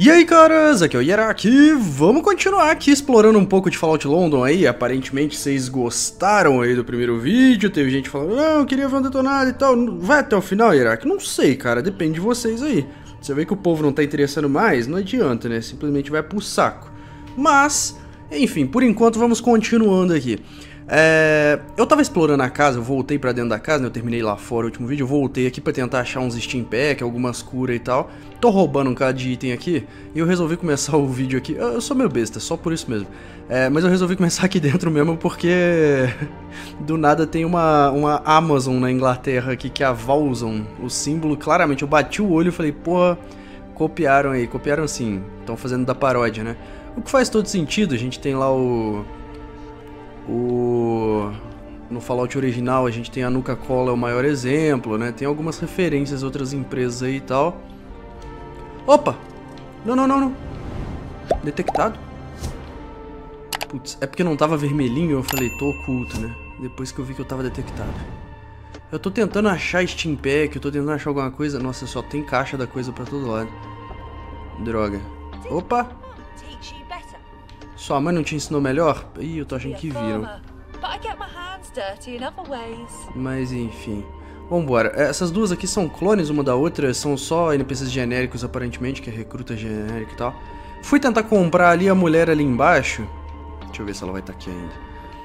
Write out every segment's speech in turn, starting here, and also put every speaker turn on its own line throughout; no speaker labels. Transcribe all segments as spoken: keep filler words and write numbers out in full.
E aí, caras, aqui é o Yeraki, vamos continuar aqui explorando um pouco de Fallout London aí. Aparentemente vocês gostaram aí do primeiro vídeo, teve gente falando, não, eu queria ver um detonado e tal. Vai até o final, Yeraki? Não sei, cara, depende de vocês aí. Você vê que o povo não tá interessando mais, não adianta, né, simplesmente vai pro saco. Mas, enfim, por enquanto vamos continuando aqui. É, eu tava explorando a casa, eu voltei pra dentro da casa, né, eu terminei lá fora o último vídeo, eu voltei aqui pra tentar achar uns Steam Pack, algumas curas e tal. Tô roubando um cara de item aqui, e eu resolvi começar o vídeo aqui, eu sou meio besta, só por isso mesmo. É, mas eu resolvi começar aqui dentro mesmo porque do nada tem uma, uma Amazon na Inglaterra aqui, que é a Valzon, o símbolo, claramente, eu bati o olho e falei, porra, copiaram aí, copiaram sim, estão fazendo da paródia, né? O que faz todo sentido, a gente tem lá o... O... No Fallout original a gente tem a Nuka-Cola, é o maior exemplo, né? Tem algumas referências, outras empresas aí e tal. Opa! Não, não, não, não. Detectado? Putz, é porque não tava vermelhinho, eu falei, tô oculto, né? Depois que eu vi que eu tava detectado. Eu tô tentando achar Steam Pack, eu tô tentando achar alguma coisa. Nossa, só tem caixa da coisa pra todo lado. Droga. Opa! Sua mãe não te ensinou melhor? Ih, eu tô achando que viram. Mas enfim. Vambora. Essas duas aqui são clones uma da outra, são só N P Cs genéricos aparentemente, que é recruta genérico e tal. Fui tentar comprar ali a mulher ali embaixo. Deixa eu ver se ela vai estar aqui ainda.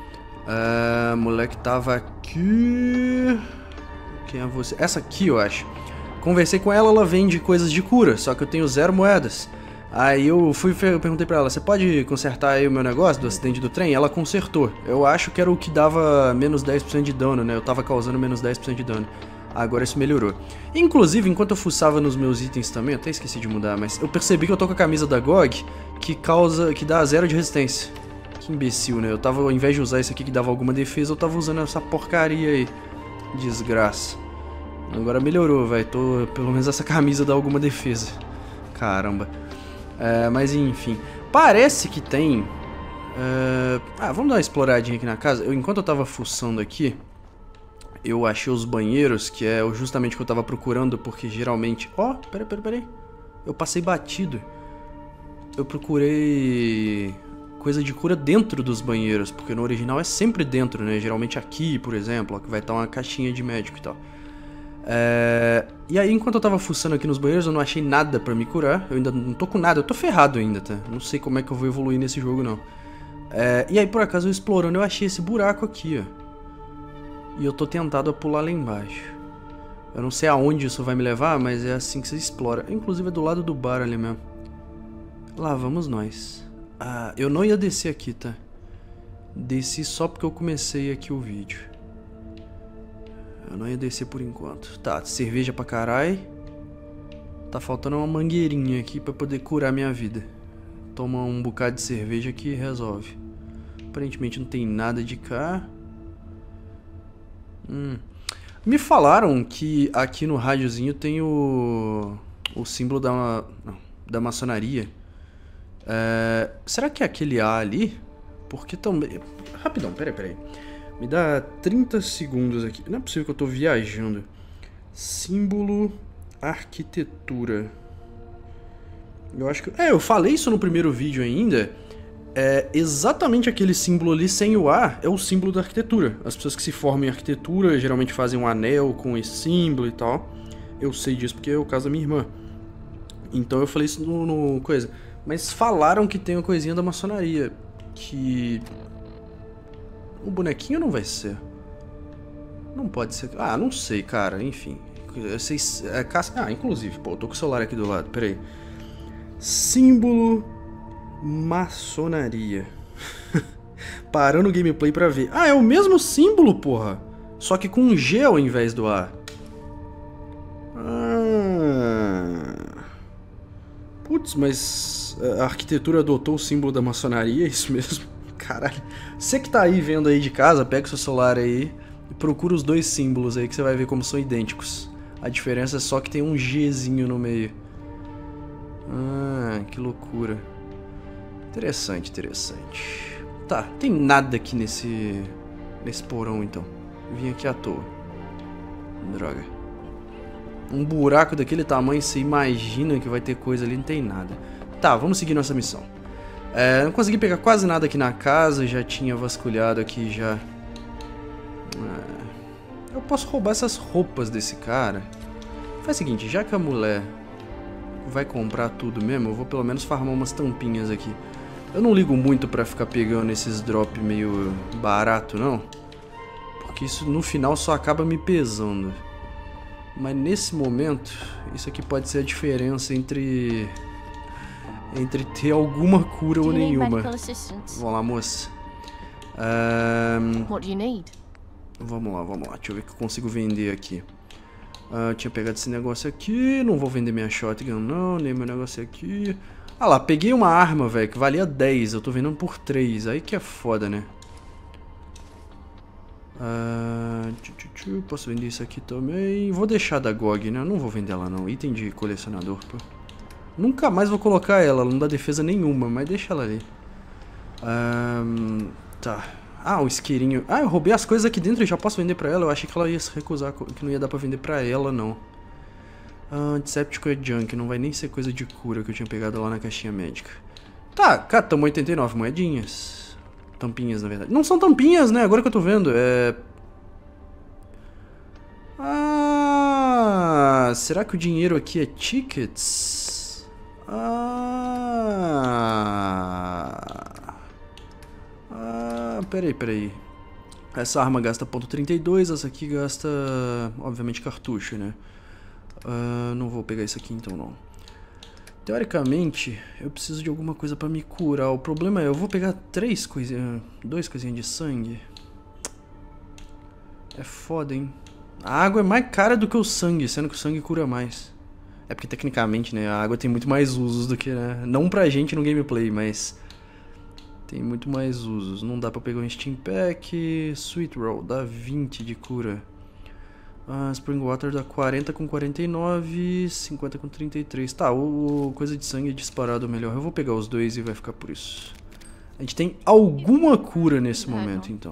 A mulher que tava aqui... Quem é você? Essa aqui, eu acho. Conversei com ela, ela vende coisas de cura, só que eu tenho zero moedas. Aí eu fui eu perguntei pra ela, você pode consertar aí o meu negócio do acidente do trem? Ela consertou. Eu acho que era o que dava menos dez por cento de dano, né? Eu tava causando menos dez por cento de dano. Agora isso melhorou. Inclusive, enquanto eu fuçava nos meus itens também, eu até esqueci de mudar, mas eu percebi que eu tô com a camisa da G O G que causa, que dá zero de resistência. Que imbecil, né? Eu tava, ao invés de usar isso aqui que dava alguma defesa, eu tava usando essa porcaria aí. Desgraça. Agora melhorou, velho. Tô, pelo menos essa camisa dá alguma defesa. Caramba. É, mas enfim, parece que tem... Uh... Ah, vamos dar uma exploradinha aqui na casa. Eu, enquanto eu tava fuçando aqui, eu achei os banheiros, que é justamente o que eu tava procurando, porque geralmente... Ó, oh, peraí, peraí, peraí. Eu passei batido. Eu procurei coisa de cura dentro dos banheiros, porque no original é sempre dentro, né? Geralmente aqui, por exemplo, ó, que vai estar uma caixinha de médico e tal. É... E aí, enquanto eu tava fuçando aqui nos banheiros, eu não achei nada pra me curar. Eu ainda não tô com nada, eu tô ferrado ainda, tá? Não sei como é que eu vou evoluir nesse jogo, não. É... E aí, por acaso, eu explorando, eu achei esse buraco aqui, ó. E eu tô tentado a pular lá embaixo. Eu não sei aonde isso vai me levar, mas é assim que você explora. Inclusive é do lado do bar ali mesmo. Lá vamos nós. Ah, eu não ia descer aqui, tá? Desci só porque eu comecei aqui o vídeo. Eu não ia descer por enquanto. Tá, cerveja pra carai. Tá faltando uma mangueirinha aqui pra poder curar minha vida. Toma um bocado de cerveja que resolve. Aparentemente não tem nada de cá. Hum. Me falaram que aqui no rádiozinho tem o... O símbolo da... Não, da maçonaria. É... Será que é aquele A ali? Porque também... Rapidão, peraí, peraí. Me dá trinta segundos aqui. Não é possível que eu tô viajando. Símbolo arquitetura. Eu acho que... É, eu falei isso no primeiro vídeo ainda. É exatamente aquele símbolo ali sem o A é o símbolo da arquitetura. As pessoas que se formam em arquitetura geralmente fazem um anel com esse símbolo e tal. Eu sei disso porque é o caso da minha irmã. Então eu falei isso no, no coisa. Mas falaram que tem uma coisinha da maçonaria. Que... O bonequinho não vai ser. Não pode ser. Ah, não sei, cara. Enfim. Eu sei. É, ah, inclusive, pô, eu tô com o celular aqui do lado. Pera aí. Símbolo maçonaria. Parando o gameplay pra ver. Ah, é o mesmo símbolo, porra. Só que com um G ao invés do A. Ah. Putz, mas a arquitetura adotou o símbolo da maçonaria, é isso mesmo? Caralho. Você que tá aí vendo aí de casa, pega o seu celular aí e procura os dois símbolos aí que você vai ver como são idênticos. A diferença é só que tem um Gzinho no meio. Ah, que loucura. Interessante, interessante. Tá, tem nada aqui nesse... Nesse porão então. Vim aqui à toa. Droga. Um buraco daquele tamanho, você imagina que vai ter coisa ali, não tem nada. tá, vamos seguir nossa missão. É, não consegui pegar quase nada aqui na casa, já tinha vasculhado aqui já. É, eu posso roubar essas roupas desse cara. Faz o seguinte, já que a mulher vai comprar tudo mesmo, eu vou pelo menos farmar umas tampinhas aqui. Eu não ligo muito pra ficar pegando esses drop meio barato, não. Porque isso no final só acaba me pesando. Mas nesse momento, isso aqui pode ser a diferença entre... Entre ter alguma cura ou nenhuma. Vamos lá, moça. Um... Vamos lá, vamos lá. Deixa eu ver o que eu consigo vender aqui. Uh, tinha pegado esse negócio aqui. Não vou vender minha shotgun, não. Nem meu negócio aqui. Ah lá, peguei uma arma, velho, que valia dez. Eu tô vendendo por três. Aí que é foda, né? Uh, tchu, tchu, tchu. Posso vender isso aqui também. Vou deixar da G O G, né? Eu não vou vender ela, não. Item de colecionador, pô. Nunca mais vou colocar ela. Ela não dá defesa nenhuma, mas deixa ela ali. Um, tá. Ah, o isqueirinho. Ah, eu roubei as coisas aqui dentro e já posso vender pra ela. Eu achei que ela ia se recusar, que não ia dar pra vender pra ela, não. Ah, antisséptico é junk, não vai nem ser coisa de cura que eu tinha pegado lá na caixinha médica. Tá, catamos oitenta e nove moedinhas. Tampinhas, na verdade. Não são tampinhas, né? Agora que eu tô vendo. É... Ah, será que o dinheiro aqui é tickets? Ah... Ah, peraí, peraí. Essa arma gasta ponto trinta e dois, essa aqui gasta, obviamente, cartucho, né? Uh, não vou pegar isso aqui então, não. Teoricamente, eu preciso de alguma coisa pra me curar. O problema é, eu vou pegar três coisinhas, dois coisinhas de sangue. É foda, hein? A água é mais cara do que o sangue, sendo que o sangue cura mais. É porque, tecnicamente, né, a água tem muito mais usos do que, né? Não pra gente no gameplay, mas... tem muito mais usos. Não dá pra pegar um Steam Pack. Sweet Roll dá vinte de cura. Ah, Spring Water dá quarenta com quarenta e nove. cinquenta com trinta e três. Tá, o, o coisa de sangue é disparado melhor. Eu vou pegar os dois e vai ficar por isso. A gente tem alguma cura nesse momento, então.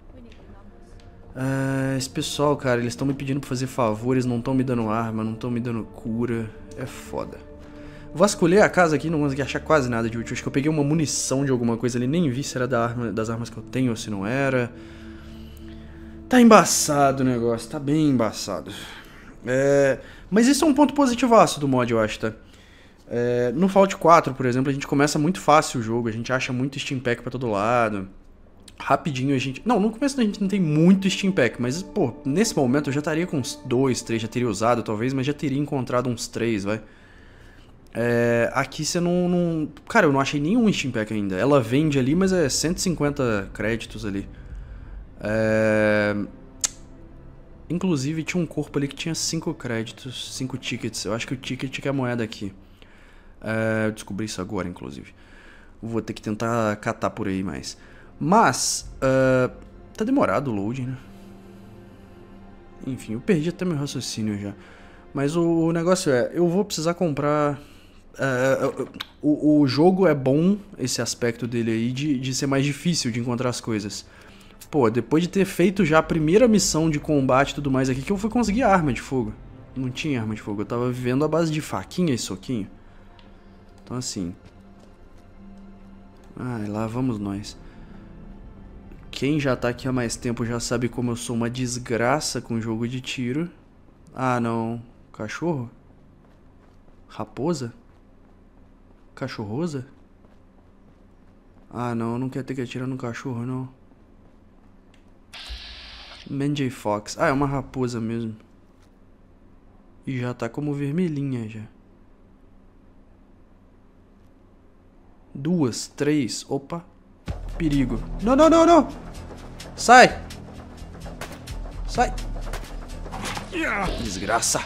Ah, esse pessoal, cara, eles estão me pedindo pra fazer favores. Não estão me dando arma, não estão me dando cura. É foda. Vasculhei a casa aqui, não consegui achar quase nada de útil. Acho que eu peguei uma munição de alguma coisa ali, nem vi se era da arma, das armas que eu tenho ou se não era. Tá embaçado o negócio, tá bem embaçado. É... Mas isso é um ponto positivaço do mod, eu acho, tá? É... No Fallout quatro, por exemplo, a gente começa muito fácil o jogo, a gente acha muito Steam Pack pra todo lado. Rapidinho a gente... Não, no começo a gente não tem muito Steam Pack, mas, pô, nesse momento eu já estaria com uns dois, três, já teria usado talvez, mas já teria encontrado uns três, vai. É, aqui você não, não... Cara, eu não achei nenhum Steam Pack ainda. Ela vende ali, mas é cento e cinquenta créditos ali. É... Inclusive tinha um corpo ali que tinha cinco créditos, cinco tickets. Eu acho que o ticket é a moeda aqui. É... Eu descobri isso agora, inclusive. Vou ter que tentar catar por aí mais. Mas... Uh... Tá demorado o loading, né? Enfim, eu perdi até meu raciocínio já. Mas o negócio é... Eu vou precisar comprar... Uh, o, o jogo é bom, esse aspecto dele aí, de, de ser mais difícil de encontrar as coisas. Pô, depois de ter feito já a primeira missão de combate e tudo mais aqui, que eu fui conseguir arma de fogo. Não tinha arma de fogo, eu tava vivendo à base de faquinha e soquinho. Então assim... Ai, lá vamos nós. Quem já tá aqui há mais tempo já sabe como eu sou uma desgraça com jogo de tiro. Ah, não. Cachorro? Raposa? Cachorrosa? Ah, não, não quer ter que atirar no cachorro, não. Manjay Fox. Ah, é uma raposa mesmo. E já tá como vermelhinha, já. Duas, três. Opa. Perigo. Não, não, não, não. Sai. Sai. Desgraça.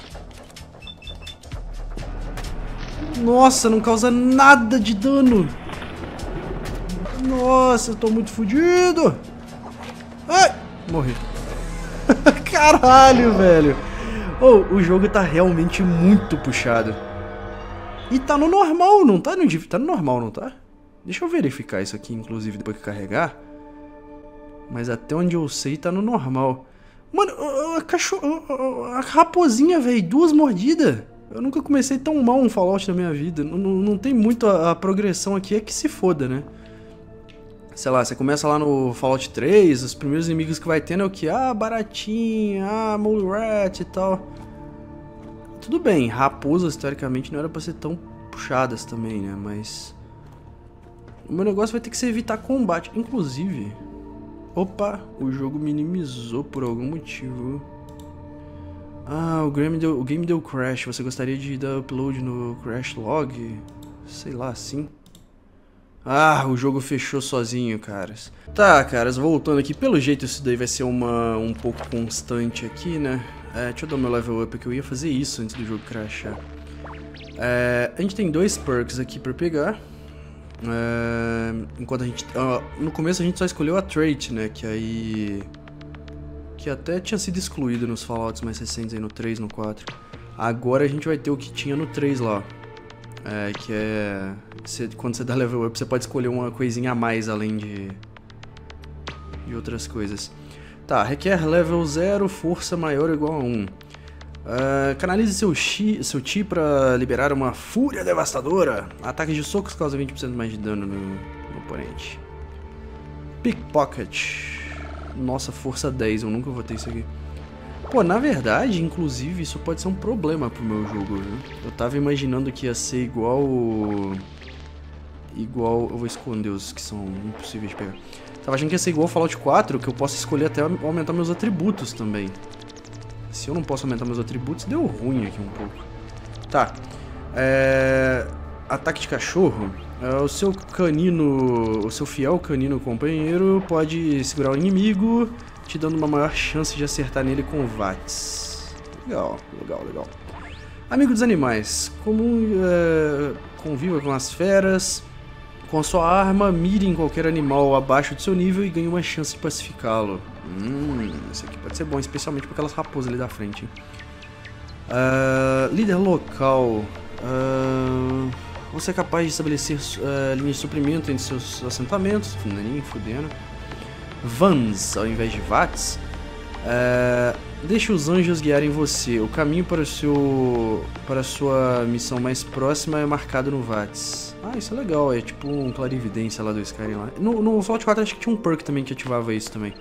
Nossa, não causa nada de dano. Nossa, eu tô muito fodido. Ai, morri. Caralho, velho. Oh, o jogo tá realmente muito puxado. E tá no normal, não tá no difícil. Tá no normal, não tá? Deixa eu verificar isso aqui, inclusive, depois que carregar. Mas até onde eu sei, tá no normal. Mano, a cachorro... A raposinha, velho, duas mordidas. Eu nunca comecei tão mal um Fallout na minha vida. Não, não, não tem muito a, a progressão aqui, é que se foda, né? Sei lá, você começa lá no Fallout três, os primeiros inimigos que vai tendo é o que? Ah, baratinha, ah, mole rat e tal. Tudo bem, raposas, teoricamente, não era pra ser tão puxadas também, né? Mas... o meu negócio vai ter que ser evitar combate. Inclusive... Opa, o jogo minimizou por algum motivo. Ah, o game deu, o game deu crash. Você gostaria de dar upload no crash log? Sei lá, assim. Ah, o jogo fechou sozinho, caras. Tá, caras, voltando aqui. Pelo jeito isso daí vai ser uma, um pouco constante aqui, né? É, deixa eu dar meu level up aqui. Eu ia fazer isso antes do jogo crashar. É, a gente tem dois perks aqui pra pegar. É, enquanto a gente... Uh, no começo a gente só escolheu a trait, né? Que aí... que até tinha sido excluído nos Fallouts mais recentes aí no três, no quatro. Agora a gente vai ter o que tinha no três lá. É, que é... Você, quando você dá level up, você pode escolher uma coisinha a mais além de... de outras coisas. Tá, requer level zero, força maior ou igual a um. Uh, canalize seu chi, seu chi pra liberar uma fúria devastadora. Ataques de socos causam vinte por cento mais de dano no, no oponente. Pickpocket. Nossa, força dez, eu nunca vou ter isso aqui. Pô, na verdade, inclusive, isso pode ser um problema pro meu jogo, viu? Eu tava imaginando que ia ser igual... Igual... Eu vou esconder os que são impossíveis de pegar. Tava achando que ia ser igual ao Fallout quatro, que eu posso escolher até aumentar meus atributos também. Se eu não posso aumentar meus atributos, deu ruim aqui um pouco. Tá. É... Ataque de cachorro. É, o seu canino... O seu fiel canino companheiro pode segurar o inimigo, te dando uma maior chance de acertar nele com V A Ts. Legal, legal, legal. Amigo dos animais. Comum, é... conviva com as feras. Com a sua arma, mire em qualquer animal abaixo do seu nível e ganhe uma chance de pacificá-lo. Hum, isso aqui pode ser bom, especialmente para aquelas raposas ali da frente. Uh, líder local. Uh, você é capaz de estabelecer uh, linhas de suprimento entre seus assentamentos. Nem fudendo. Vans, ao invés de V A Ts. Uh, deixe os anjos guiarem você. O caminho para, o seu, para a sua missão mais próxima é marcado no V A Ts. Ah, isso é legal, é tipo um clarividência lá do Skyrim lá. No, no Fallout quatro acho que tinha um perk também que ativava isso também.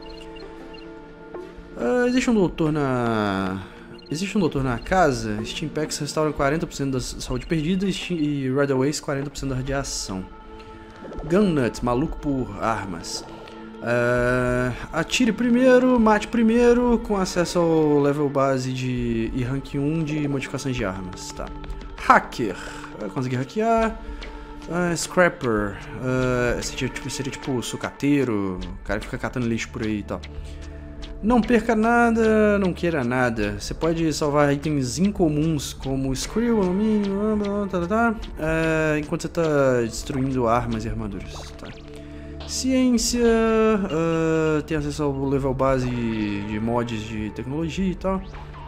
Uh, existe um doutor na... Existe um doutor na casa. Steam Packs restauram quarenta por cento da saúde perdida e Radaways quarenta por cento da radiação. Gunnut, maluco por armas. Uh, atire primeiro, mate primeiro, com acesso ao level base de, e rank um de modificações de armas. Tá. Hacker, vai conseguir hackear. Uh, scrapper, uh, seria, tipo, seria tipo sucateiro, o cara que fica catando lixo por aí e tal. Não perca nada, não queira nada. Você pode salvar itens incomuns como screw, alumínio, tá, tá, tá, uh, enquanto você está destruindo armas e armaduras. Tá. Ciência, uh, tem acesso ao level base de mods de tecnologia e tal.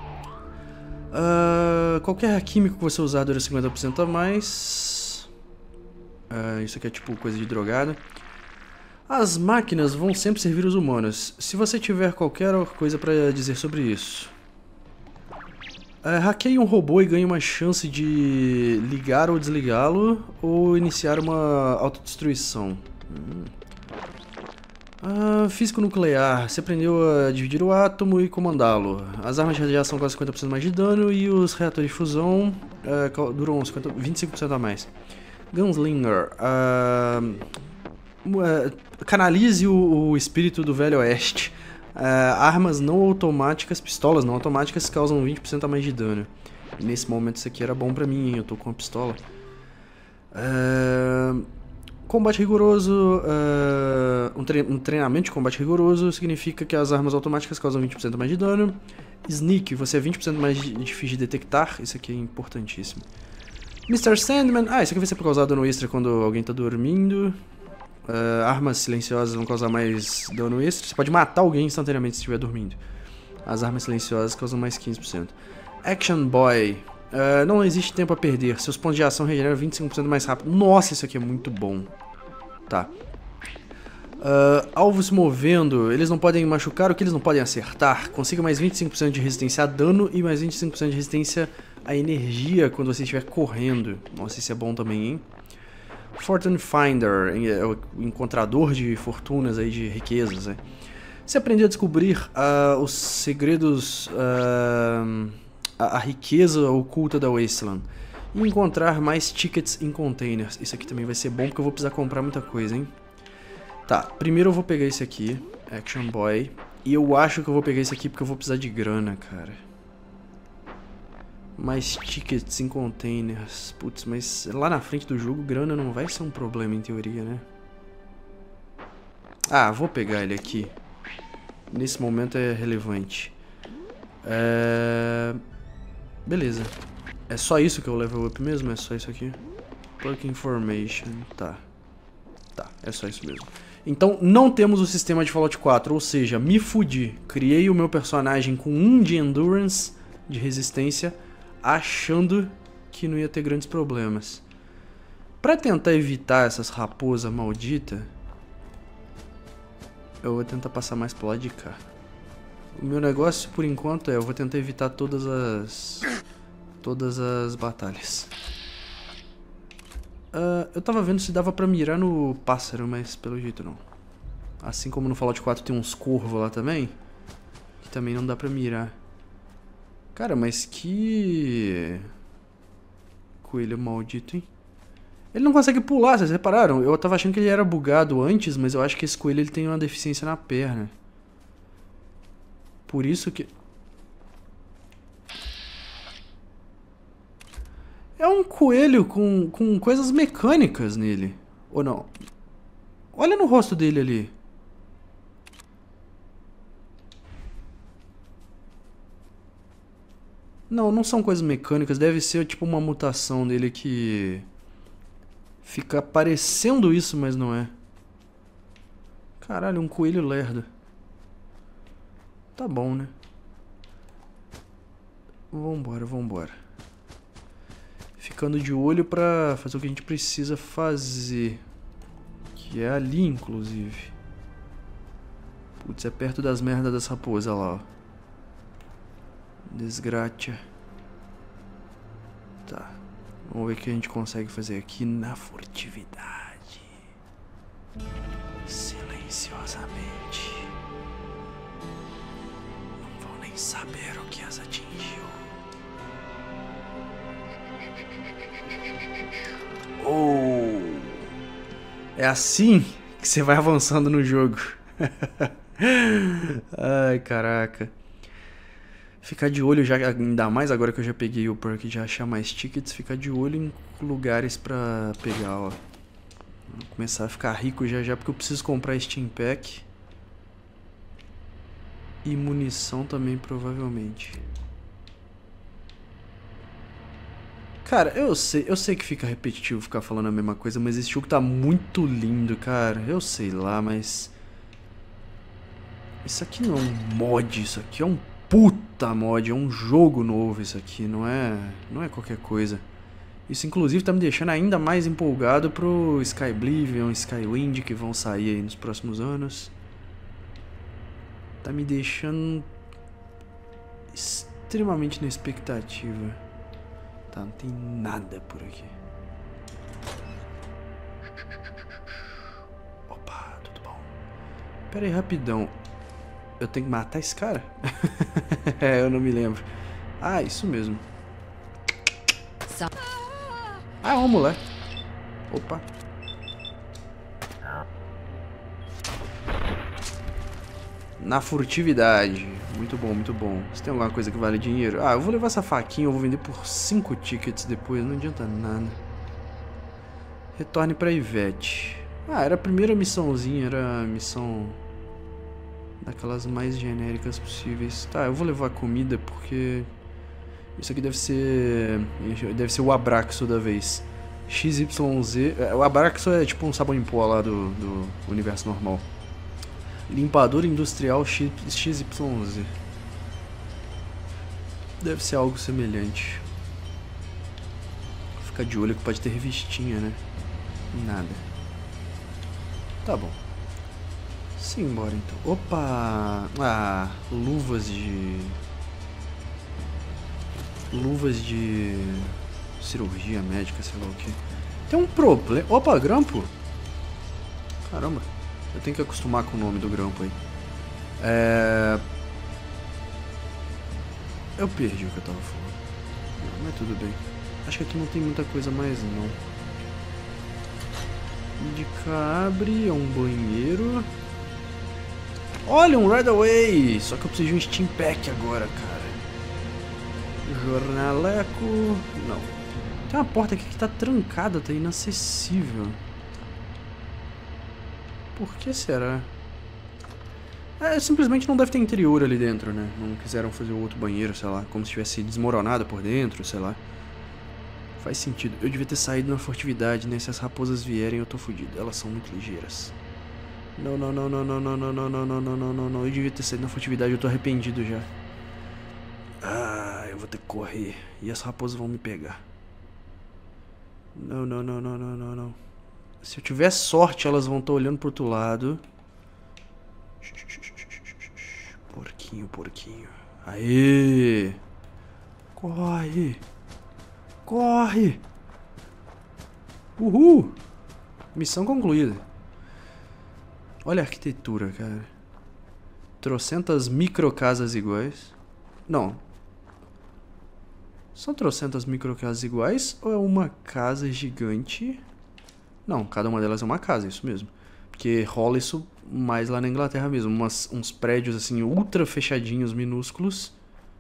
Uh, qualquer químico que você usar dura cinquenta por cento a mais. Uh, isso aqui é tipo coisa de drogada. As máquinas vão sempre servir os humanos. Se você tiver qualquer coisa pra dizer sobre isso. Uh, hackeie um robô e ganhe uma chance de ligar ou desligá-lo ou iniciar uma autodestruição. Hum. Uh, físico nuclear. Você aprendeu a dividir o átomo e comandá-lo. As armas de radiação causam cinquenta por cento mais de dano e os reatores de fusão uh, duram cinquenta, vinte e cinco por cento a mais. Gunslinger. Uh, uh, canalize o, o espírito do Velho Oeste. Uh, armas não automáticas, pistolas não automáticas causam vinte por cento a mais de dano. E nesse momento isso aqui era bom pra mim, hein? Eu tô com uma pistola. Uh, combate rigoroso. Uh, um, tre um treinamento de combate rigoroso significa que as armas automáticas causam vinte por cento mais de dano. Sneak, você é vinte por cento mais difícil de detectar. Isso aqui é importantíssimo. mister Sandman. Ah, isso aqui vai ser por causar dano extra quando alguém tá dormindo. Uh, armas silenciosas vão causar mais dano extra. Você pode matar alguém instantaneamente se estiver dormindo. As armas silenciosas causam mais quinze por cento. Action Boy. Uh, não existe tempo a perder. Seus pontos de ação regeneram vinte e cinco por cento mais rápido. Nossa, isso aqui é muito bom. Tá. Uh, alvos se movendo. Eles não podem machucar. O que eles não podem acertar? Consiga mais vinte e cinco por cento de resistência a dano e mais vinte e cinco por cento de resistência a energia quando você estiver correndo. Nossa, isso é bom também, hein? Fortune Finder, é o encontrador de fortunas aí, de riquezas, né? Você aprendeu a descobrir uh, os segredos, uh, a, a riqueza oculta da Wasteland. E encontrar mais tickets em containers. Isso aqui também vai ser bom porque eu vou precisar comprar muita coisa, hein? Tá, primeiro eu vou pegar esse aqui, Action Boy. E eu acho que eu vou pegar esse aqui porque eu vou precisar de grana, cara. Mais tickets em containers. Putz, mas lá na frente do jogo, grana não vai ser um problema em teoria, né? Ah, vou pegar ele aqui. Nesse momento é relevante. É... Beleza. É só isso que eu level up mesmo? É só isso aqui? Perk Information. Tá. Tá, é só isso mesmo. Então, não temos o sistema de Fallout quatro, ou seja, me fudi. Criei o meu personagem com um de Endurance, de resistência, achando que não ia ter grandes problemas. Pra tentar evitar essas raposas malditas, eu vou tentar passar mais pro lado de cá. O meu negócio, por enquanto, é eu vou tentar evitar todas as... Todas as batalhas. Uh, eu tava vendo se dava pra mirar no pássaro, mas pelo jeito não. Assim como no Fallout quatro tem uns corvos lá também, que também não dá pra mirar. Cara, mas que... Coelho maldito, hein? Ele não consegue pular, vocês repararam? Eu tava achando que ele era bugado antes, mas eu acho que esse coelho ele tem uma deficiência na perna. Por isso que... É um coelho com, com coisas mecânicas nele. Ou não? Olha no rosto dele ali. Não, não são coisas mecânicas. Deve ser tipo uma mutação dele que... Fica parecendo isso, mas não é. Caralho, um coelho lerdo. Tá bom, né? Vambora, vambora. Ficando de olho pra fazer o que a gente precisa fazer. Que é ali, inclusive. Putz, é perto das merdas das raposas lá, ó. Desgraça. Tá. Vamos ver o que a gente consegue fazer aqui na furtividade. Silenciosamente. Não vão nem saber o que as atingiu. Oh. É assim que você vai avançando no jogo. Ai, caraca. Ficar de olho já, ainda mais agora que eu já peguei o perk de achar mais tickets, ficar de olho em lugares pra pegar, ó. Vou começar a ficar rico já já, porque eu preciso comprar Steam Pack. E munição também, provavelmente. Cara, eu sei, eu sei que fica repetitivo ficar falando a mesma coisa, mas esse jogo tá muito lindo, cara. Eu sei lá, mas... Isso aqui não é um mod, isso aqui é um puta mod, é um jogo novo isso aqui, não é, não é qualquer coisa. Isso inclusive tá me deixando ainda mais empolgado pro Skyblivion, Skywind, que vão sair aí nos próximos anos. Tá me deixando extremamente na expectativa. Tá, não tem nada por aqui. Opa, tudo bom. Pera aí, rapidão. Eu tenho que matar esse cara? É, eu não me lembro. Ah, isso mesmo. Ah, é uma mulher. Opa. Na furtividade. Muito bom, muito bom. Você tem alguma coisa que vale dinheiro? Ah, eu vou levar essa faquinha, eu vou vender por cinco tickets depois. Não adianta nada. Retorne pra Ivete. Ah, era a primeira missãozinha. Era a missão... daquelas mais genéricas possíveis. Tá, eu vou levar comida porque... Isso aqui deve ser... Deve ser o Abraxo da vez. X Y Z... O Abraxo é tipo um sabão em pó lá do, do universo normal. Limpador industrial X Y Z. Deve ser algo semelhante. Vou ficar de olho que pode ter revistinha, né? Nada. Tá bom. Simbora então. Opa! Ah, luvas de... luvas de cirurgia médica, sei lá o que. Tem um problema... Opa, grampo? Caramba, eu tenho que acostumar com o nome do grampo aí. É... Eu perdi o que eu tava falando. Não, mas tudo bem. Acho que aqui não tem muita coisa mais, não. De cabre, é um banheiro. Olha, um Right Away! Só que eu preciso de um Steam Pack agora, cara. Jornaleco... Não. Tem uma porta aqui que tá trancada, tá inacessível. Por que será? É, simplesmente não deve ter interior ali dentro, né? Não quiseram fazer outro banheiro, sei lá. Como se tivesse desmoronado por dentro, sei lá. Faz sentido. Eu devia ter saído na furtividade, né? Se as raposas vierem, eu tô fudido. Elas são muito ligeiras. Não, não, não, não, não, não, não, não, não, não, não, não, não, não. Eu devia ter saído na furtividade, eu tô arrependido já. Ah, eu vou ter que correr. E as raposas vão me pegar. Não, não, não, não, não, não, não. Se eu tiver sorte, elas vão estar olhando pro outro lado. Porquinho, porquinho. Aê! Corre! Corre! Uhul! Missão concluída. Olha a arquitetura, cara. Trocentas microcasas iguais. Não. São trocentas microcasas iguais ou é uma casa gigante? Não, cada uma delas é uma casa, isso mesmo. Porque rola isso mais lá na Inglaterra mesmo. Umas, uns prédios assim ultra fechadinhos, minúsculos.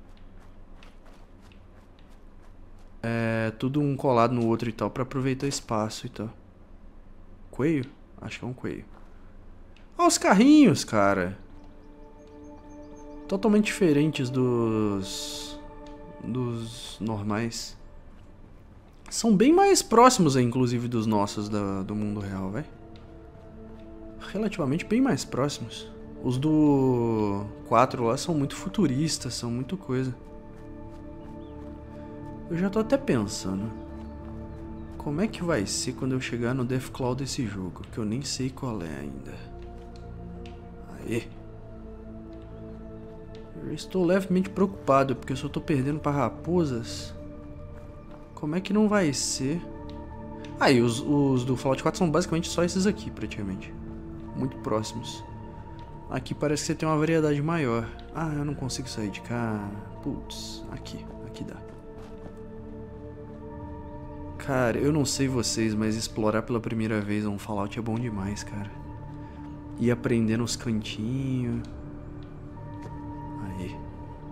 É, tudo um colado no outro e tal, pra aproveitar espaço e tal. Coelho? Acho que é um coelho. Olha os carrinhos, cara. Totalmente diferentes dos... dos normais. São bem mais próximos, inclusive, dos nossos da, do mundo real, velho. Relativamente bem mais próximos. Os do quatro lá são muito futuristas, são muito coisa. Eu já tô até pensando. Como é que vai ser quando eu chegar no Deathclaw desse jogo? Que eu nem sei qual é ainda. Aê. Eu estou levemente preocupado, porque eu só tô perdendo pra raposas. Como é que não vai ser? Ah, e os, os do Fallout quatro são basicamente só esses aqui, praticamente. Muito próximos. Aqui parece que você tem uma variedade maior. Ah, eu não consigo sair de cá. Putz, aqui, aqui dá. Cara, eu não sei vocês, mas explorar pela primeira vez um Fallout é bom demais, cara. Ir aprendendo os cantinhos. Aí.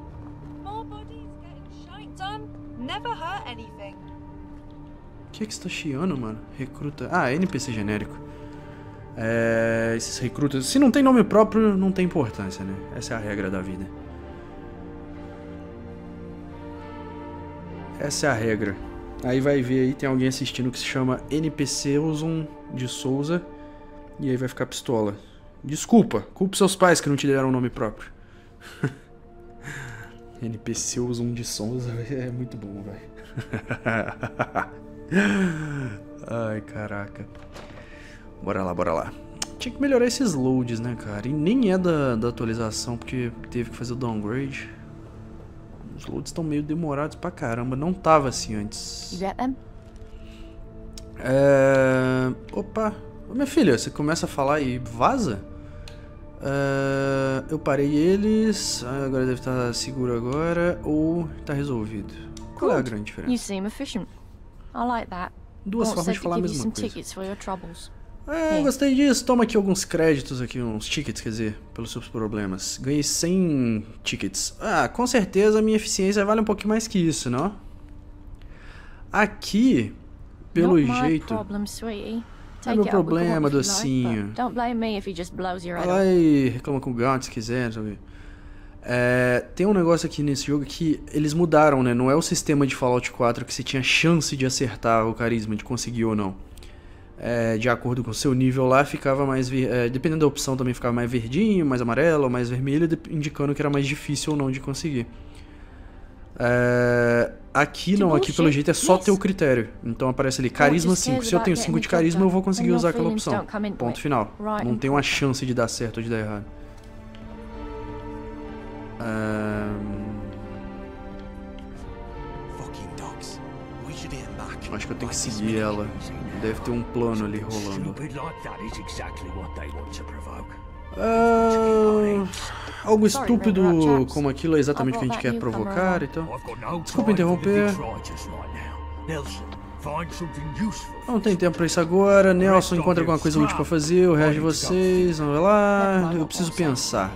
O que é que você tá chiando, mano? Recruta... Ah, N P C genérico. É... Esses recrutas... Se não tem nome próprio, não tem importância, né? Essa é a regra da vida. Essa é a regra. Aí vai ver aí, tem alguém assistindo que se chama N P C Wilson de Souza. E aí vai ficar pistola. Desculpa, culpa seus pais que não te deram um nome próprio. N P C Wilson de Souza é muito bom, velho. Ai, caraca. Bora lá, bora lá. Tinha que melhorar esses loads, né, cara? E nem é da, da atualização, porque teve que fazer o downgrade. Os loads estão meio demorados pra caramba. Não tava assim antes.
You get them?
É... Opa. Ô, minha filha, você começa a falar e vaza? É... Eu parei eles. Agora deve estar seguro agora. Ou tá resolvido. Qual é a grande diferença?
You seem efficient. I like that.
Duas formas de falar a mesma coisa.
Tickets for your troubles.
É, gostei disso. Toma aqui alguns créditos, aqui uns tickets, quer dizer, pelos seus problemas. Ganhei cem tickets. Ah, com certeza a minha eficiência vale um pouquinho mais que isso, não? Aqui, pelo
Not
jeito...
my problem, sweetie.
É
Take
meu
it up with
problema,
Gaunt if you
docinho.
like, but don't blame me if he just blows your head
Vai lá
off.
e reclama com o Gaunt se quiser, sabe? É, tem um negócio aqui nesse jogo que eles mudaram, né? Não é o sistema de Fallout quatro que você tinha chance de acertar o carisma, de conseguir ou não. É, de acordo com o seu nível lá, ficava mais... Ver... É, dependendo da opção também ficava mais verdinho, mais amarelo, ou mais vermelho, indicando que era mais difícil ou não de conseguir. É, aqui não, aqui pelo jeito é só ter o critério. Então aparece ali, carisma cinco. Se eu tenho cinco de carisma, eu vou conseguir usar aquela opção. Ponto final. Não tem uma chance de dar certo ou de dar errado. Acho que eu tenho que seguir ela. Deve ter um plano ali rolando. Ah, algo estúpido como aquilo é exatamente o que a gente quer provocar, então... Desculpa interromper. Não tem tempo pra isso agora. Nelson encontra alguma coisa útil pra fazer. O resto de vocês, vamos lá. Eu preciso pensar.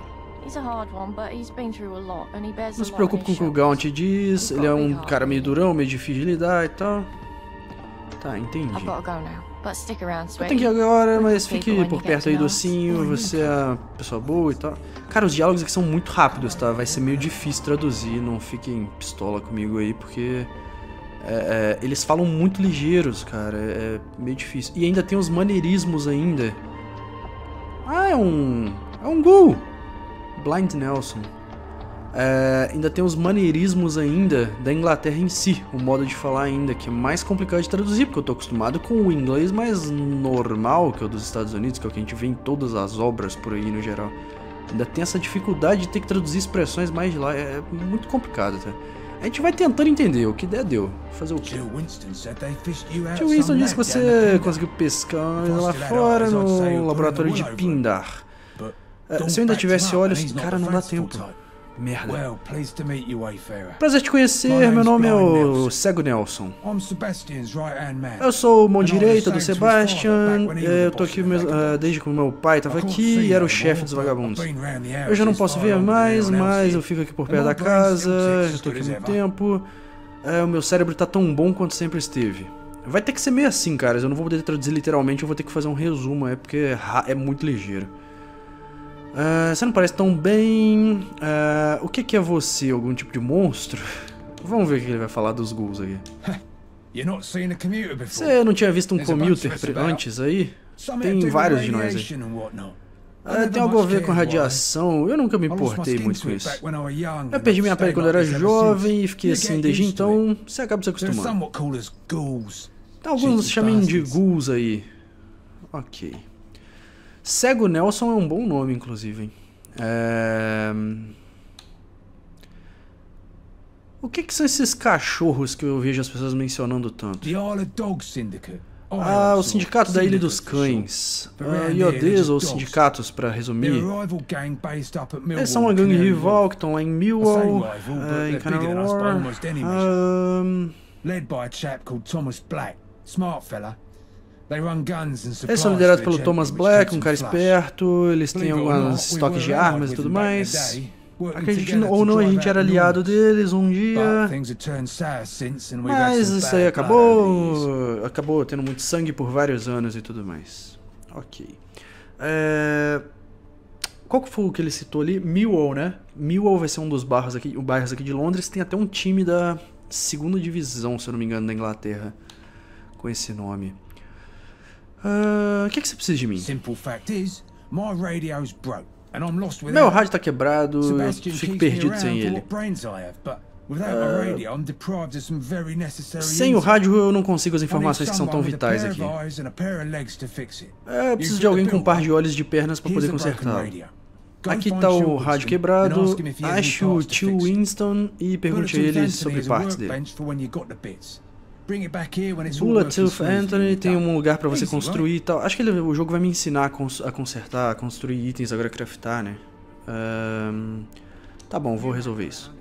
Não se preocupe com o que o Gaunt diz. Ele é um cara meio durão, meio difícil de lidar e tal. Tá, entendi. Eu tenho que ir agora, mas fique por perto aí, docinho. Você é uma pessoa boa e tal. Cara, os diálogos aqui são muito rápidos, tá? Vai ser meio difícil traduzir. Não fiquem pistola comigo aí, porque... É, é, eles falam muito ligeiros, cara. É, é meio difícil. E ainda tem os maneirismos ainda. Ah, é um... É um ghoul. Blind Nelson. É, ainda tem os maneirismos ainda da Inglaterra em si, o modo de falar ainda, que é mais complicado de traduzir, porque eu tô acostumado com o inglês mais normal, que é o dos Estados Unidos, que é o que a gente vê em todas as obras por aí no geral. Ainda tem essa dificuldade de ter que traduzir expressões mais de lá, é muito complicado, tá? A gente vai tentando entender, o que der deu. Fazer o quê? Tio Winston disse que você conseguiu pescar lá fora no laboratório de Pindar. Uh, se eu ainda tivesse olhos, cara, não dá tempo. Merda. Prazer te conhecer, meu nome é o Cego Nelson. Eu sou o mão direita do Sebastian. Eu tô aqui uh, desde que o meu pai tava aqui e era o chefe dos vagabundos. Eu já não posso ver mais, mas eu fico aqui por perto da casa. Eu tô aqui há muito tempo. Uh, o meu cérebro tá tão bom quanto sempre esteve. Vai ter que ser meio assim, caras. Eu não vou poder traduzir literalmente, eu vou ter que fazer um resumo, é porque é, é muito ligeiro. Uh, você não parece tão bem. Uh, o que, que é você? Algum tipo de monstro? Vamos ver o que ele vai falar dos ghouls aqui. Você não tinha visto um commuter antes aí? Tem vários de nós aí. Uh, tem algo a ver com radiação. Eu nunca me importei muito com isso. Eu perdi minha pele quando eu era jovem e fiquei assim desde então. Você acaba se acostumando. Então, alguns chamem de ghouls aí. Ok. Cego Nelson é um bom nome, inclusive, hein? É... O que, que são esses cachorros que eu vejo as pessoas mencionando tanto? Ah, o Sindicato da Ilha dos Cães. Ah, I O Ds, ou sindicatos, para resumir. Eles são uma gangue rival que estão lá em Millwall, uh, em Canaror. Um... Eles são liderados pelo Thomas Black, um cara esperto. Eles têm alguns estoques de armas e tudo mais. Acredite ou não, a gente era aliado deles um dia. Mas isso aí acabou. Acabou tendo muito sangue por vários anos e tudo mais. Ok. É... Qual que foi o que ele citou ali? Millwall, né? Millwall vai ser um dos bairros aqui, bairros aqui de Londres. Tem até um time da segunda divisão, se eu não me engano, da Inglaterra, com esse nome. O uh, que, que você precisa de mim? Meu rádio tá quebrado, eu fico perdido sem ele. Uh, sem o rádio eu não consigo as informações que são tão vitais aqui. Uh, eu preciso de alguém com um par de olhos e de pernas para poder consertá-lo. Aqui tá o rádio quebrado, ache o tio Winston e pergunte a ele sobre partes dele. Bulletooth Anthony tem um lugar pra você construir e tal. Acho que ele, o jogo vai me ensinar a, cons a consertar, a construir itens, agora craftar, né? Um, tá bom, vou resolver isso.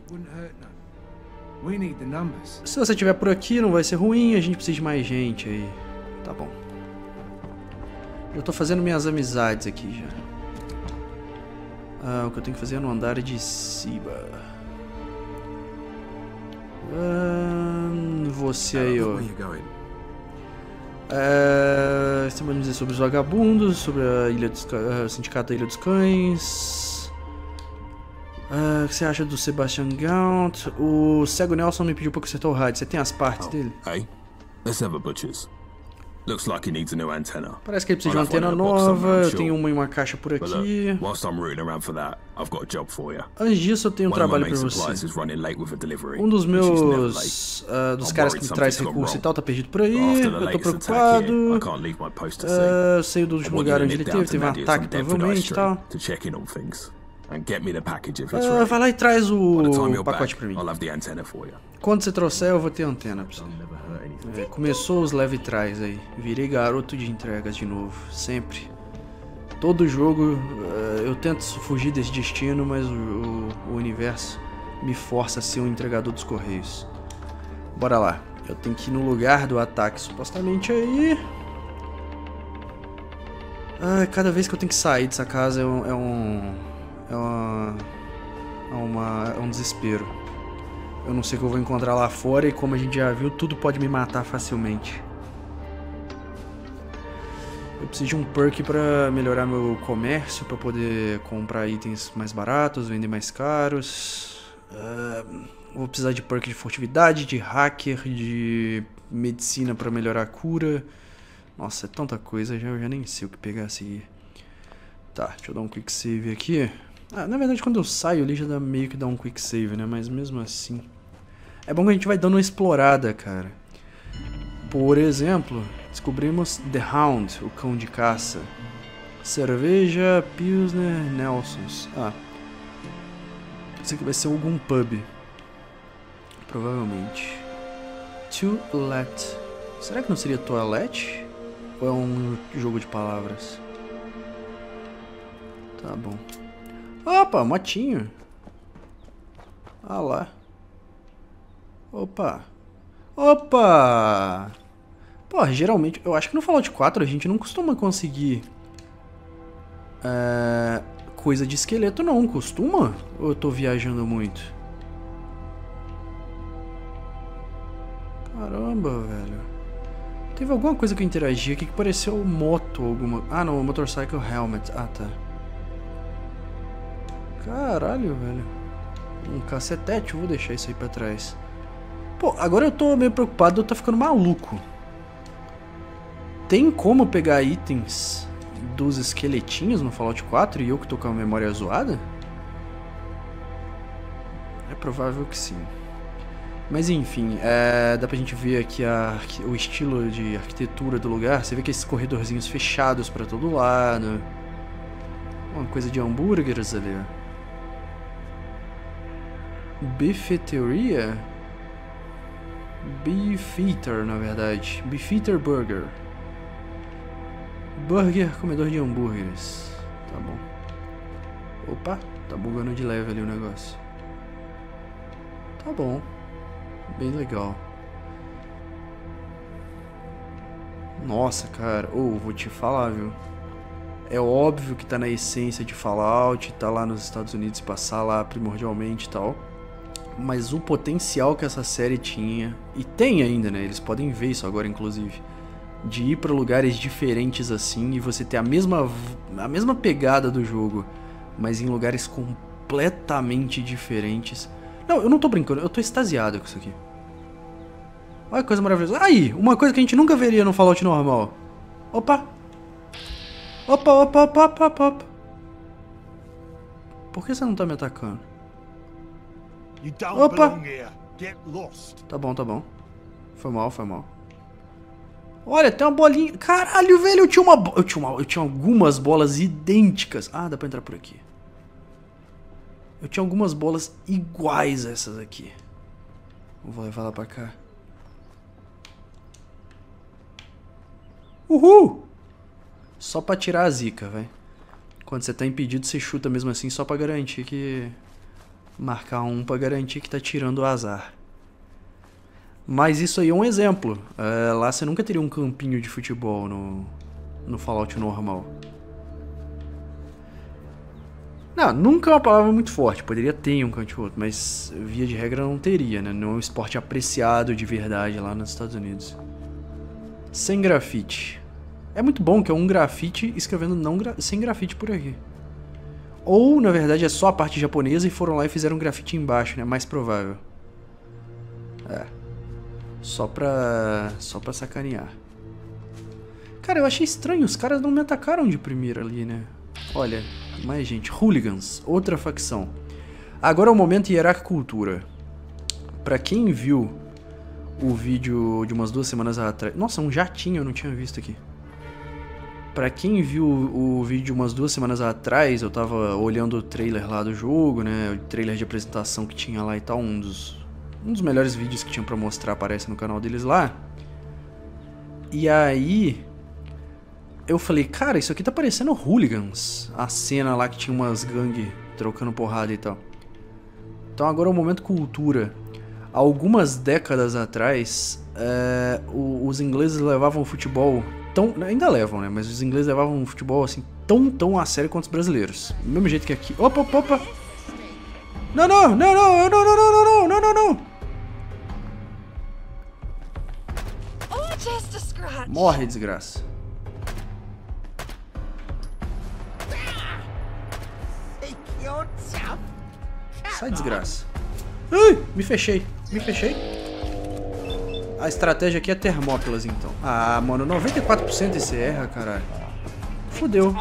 Se você estiver por aqui, não vai ser ruim, a gente precisa de mais gente aí. Tá bom. Eu tô fazendo minhas amizades aqui já. Ah, o que eu tenho que fazer é no andar de cima. Uh, você aí, ó. É, você vai me dizer sobre os vagabundos, sobre a ilha dos, uh, o sindicato da Ilha dos Cães. Uh, o que você acha do Sebastian Gaunt? O Cego Nelson me pediu pra consertar o rádio. Você tem as partes dele?
Hey, let's have a butcher's. Looks like he needs a new antenna.
Parece que ele precisa de uma antena nova. Eu tenho uma em uma caixa por aqui. Antes disso, eu tenho um trabalho pra você. Um dos meus... Uh, dos caras que me traz recurso e tal tá perdido por aí. Eu tô preocupado. Uh, eu sei do último lugar onde ele teve. Teve um ataque, provavelmente, e tal. Uh, vai lá e traz o pacote pra mim. Quando você trouxer, eu vou ter a antena pra você. É, começou os leve trás aí. Virei garoto de entregas de novo. Sempre. Todo jogo uh, eu tento fugir desse destino, mas o, o, o universo me força a ser um entregador dos correios. Bora lá. Eu tenho que ir no lugar do ataque, supostamente aí. Ah, cada vez que eu tenho que sair dessa casa é um... É um... É uma... É, uma, é um desespero. Eu não sei o que eu vou encontrar lá fora e, como a gente já viu, tudo pode me matar facilmente. Eu preciso de um perk pra melhorar meu comércio, pra poder comprar itens mais baratos, vender mais caros. Uh, vou precisar de perk de furtividade, de hacker, de medicina pra melhorar a cura. Nossa, é tanta coisa, já, eu já nem sei o que pegar a seguir. Tá, deixa eu dar um quick save aqui. Ah, na verdade, quando eu saio ali já dá meio que dá um quick save, né? Mas mesmo assim... É bom que a gente vai dando uma explorada, cara. Por exemplo, descobrimos The Hound, o cão de caça. Cerveja, Pilsner, Nelsons. Ah. Isso aqui vai ser algum pub. Provavelmente. Toilette. Será que não seria toilette? Ou é um jogo de palavras? Tá bom. Opa, motinho. Ah lá. Opa. Opa! Porra, geralmente, eu acho que no Fallout quatro a gente não costuma conseguir é, coisa de esqueleto não, costuma? Ou eu tô viajando muito? Caramba, velho. Teve alguma coisa que eu interagi aqui que pareceu moto alguma... Ah, não, motorcycle helmet. Ah, tá. Caralho, velho. Um cacetete, eu vou deixar isso aí pra trás. Pô, agora eu tô meio preocupado, eu tô ficando maluco. Tem como pegar itens dos esqueletinhos no Fallout quatro e eu que tô com a memória zoada? É provável que sim. Mas enfim, é, dá pra gente ver aqui a, o estilo de arquitetura do lugar. Você vê que esses corredorzinhos fechados pra todo lado. Uma coisa de hambúrgueres ali, ó. Bifeteria? Beefeater, na verdade. Beefeater Burger. Burger, comedor de hambúrgueres. Tá bom. Opa, tá bugando de leve ali o negócio. Tá bom. Bem legal. Nossa, cara. Ô, oh, vou te falar, viu? É óbvio que tá na essência de Fallout, tá lá nos Estados Unidos, passar lá primordialmente e tal. Mas o potencial que essa série tinha, e tem ainda, né? Eles podem ver isso agora, inclusive, de ir pra lugares diferentes assim e você ter a mesma, a mesma pegada do jogo, mas em lugares completamente diferentes. Não, eu não tô brincando, eu tô extasiado com isso aqui. Olha que coisa maravilhosa. Aí, uma coisa que a gente nunca veria no Fallout normal. Opa! Opa, opa, opa, opa, opa. Por que você não tá me atacando? Opa! Tá bom, tá bom. Foi mal, foi mal. Olha, tem uma bolinha. Caralho, velho, eu tinha uma bo... eu tinha uma... eu tinha algumas bolas idênticas. Ah, dá pra entrar por aqui. Eu tinha algumas bolas iguais a essas aqui. Vou levar ela pra cá. Uhul! Só pra tirar a zica, velho. Quando você tá impedido, você chuta mesmo assim, só pra garantir que... Marcar um pra garantir que tá tirando o azar. Mas isso aí é um exemplo. É, lá você nunca teria um campinho de futebol no, no Fallout normal. Não, nunca é uma palavra muito forte. Poderia ter um canto ou outro, mas via de regra não teria, né? Não é um esporte apreciado de verdade lá nos Estados Unidos. Sem grafite. É muito bom que é um grafite escrevendo não gra... sem grafite por aqui. Ou, na verdade, é só a parte japonesa e foram lá e fizeram um grafite embaixo, né? Mais provável. É. Só pra... Só pra sacanear. Cara, eu achei estranho. Os caras não me atacaram de primeira ali, né? Olha, mais gente. Hooligans. Outra facção. Agora é o momento hierarquia cultura. Pra quem viu o vídeo de umas duas semanas atrás... Nossa, um jatinho eu não tinha visto aqui. Pra quem viu o vídeo de umas duas semanas atrás, eu tava olhando o trailer lá do jogo, né? O trailer de apresentação que tinha lá e tal, um dos, um dos melhores vídeos que tinham pra mostrar, aparece no canal deles lá. E aí... eu falei, cara, isso aqui tá parecendo Hooligans. A cena lá que tinha umas gangues trocando porrada e tal. Então agora é o momento cultura. Algumas décadas atrás, é, o, os ingleses levavam o futebol tão... ainda levam, né? Mas os ingleses levavam o futebol assim tão, tão a sério quanto os brasileiros. Do mesmo jeito que aqui... Opa, opa, opa! Não, não, não, não, não, não, não, não, não, não, não! Morre, desgraça. Sai, desgraça. Ai, me fechei, me fechei. A estratégia aqui é Termópilas, então. Ah, mano, noventa e quatro por cento você erra, caralho. Fudeu.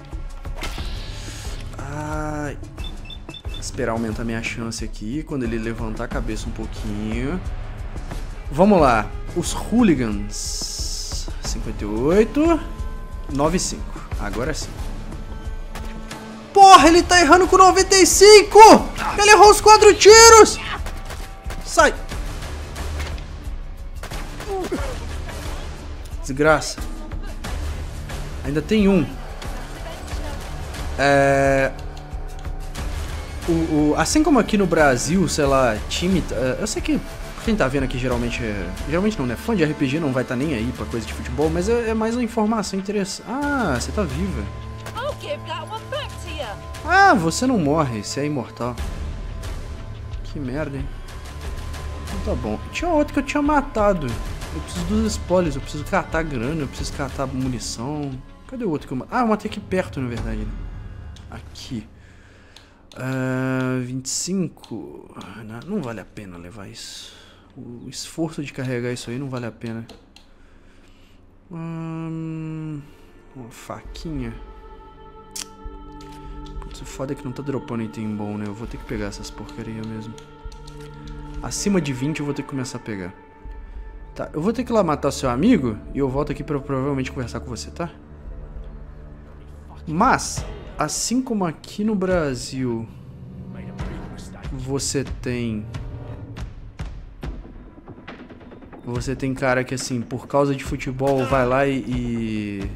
Ai. Esperar aumentar minha chance aqui, quando ele levantar a cabeça um pouquinho. Vamos lá. Os Hooligans. cinquenta e oito. noventa e cinco. Agora sim. Porra, ele tá errando com noventa e cinco! Ele errou os quatro tiros! Sai! Desgraça. Ainda tem um. É... O, o... Assim como aqui no Brasil, sei lá, time... Eu sei que quem tá vendo aqui geralmente é... Geralmente não, né? Fã de R P G não vai estar tá nem aí pra coisa de futebol, mas é, é mais uma informação interessante. Ah, você tá viva. Ah, você não morre, você é imortal. Que merda, hein? Então tá bom. Tinha outro que eu tinha matado. Eu preciso dos spoilers, eu preciso catar grana, eu preciso catar munição. Cadê o outro que eu matei? Ah, eu matei aqui perto, na verdade. Aqui. Uh, vinte e cinco. Não, não vale a pena levar isso. O esforço de carregar isso aí não vale a pena. Hum, uma faquinha. Putz, o foda é que não tá dropando item bom, né? Eu vou ter que pegar essas porcaria mesmo. Acima de vinte eu vou ter que começar a pegar. Tá, eu vou ter que ir lá matar seu amigo e eu volto aqui pra provavelmente conversar com você, tá? Mas, assim como aqui no Brasil você tem... Você tem cara que assim, por causa de futebol vai lá e... e...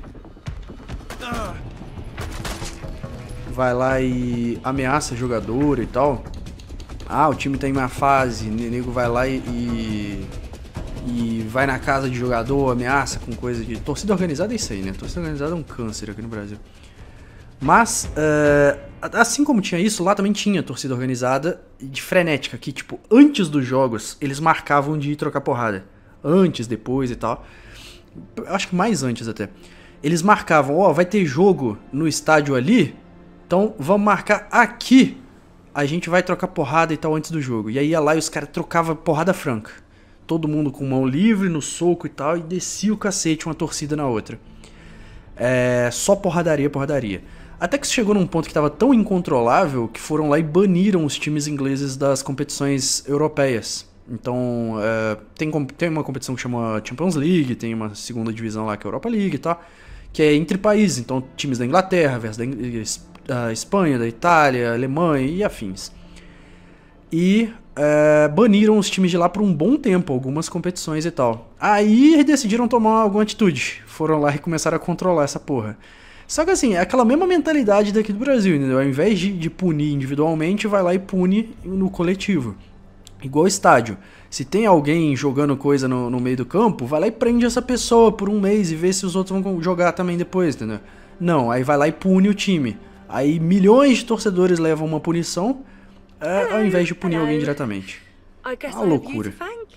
vai lá e ameaça jogador e tal. Ah, o time tá em uma fase, o nego vai lá e, e... e vai na casa de jogador, ameaça com coisa de... Torcida organizada é isso aí, né? Torcida organizada é um câncer aqui no Brasil. Mas, uh, assim como tinha isso, lá também tinha torcida organizada de frenética, que, tipo, antes dos jogos, eles marcavam de ir trocar porrada. Antes, depois e tal. Acho que mais antes até. Eles marcavam, ó, oh, vai ter jogo no estádio ali, então vamos marcar aqui. A gente vai trocar porrada e tal antes do jogo. E aí ia lá e os caras trocavam porrada franca. Todo mundo com mão livre, no soco e tal, e descia o cacete uma torcida na outra. É, só porradaria, porradaria. Até que chegou num ponto que estava tão incontrolável que foram lá e baniram os times ingleses das competições europeias. Então, é, tem, tem uma competição que chama Champions League, tem uma segunda divisão lá que é a Europa League e tal, que é entre países. Então, times da Inglaterra versus da, da Espanha, da Itália, Alemanha e afins. E é, baniram os times de lá por um bom tempo, algumas competições e tal. Aí decidiram tomar alguma atitude. Foram lá e começaram a controlar essa porra. Só que assim, é aquela mesma mentalidade daqui do Brasil, entendeu? Ao invés de, de punir individualmente, vai lá e pune no coletivo. Igual estádio. Se tem alguém jogando coisa no, no meio do campo, vai lá e prende essa pessoa por um mês e vê se os outros vão jogar também depois, entendeu? Não, aí vai lá e pune o time. Aí milhões de torcedores levam uma punição, é, ao invés de punir alguém diretamente. Uma loucura.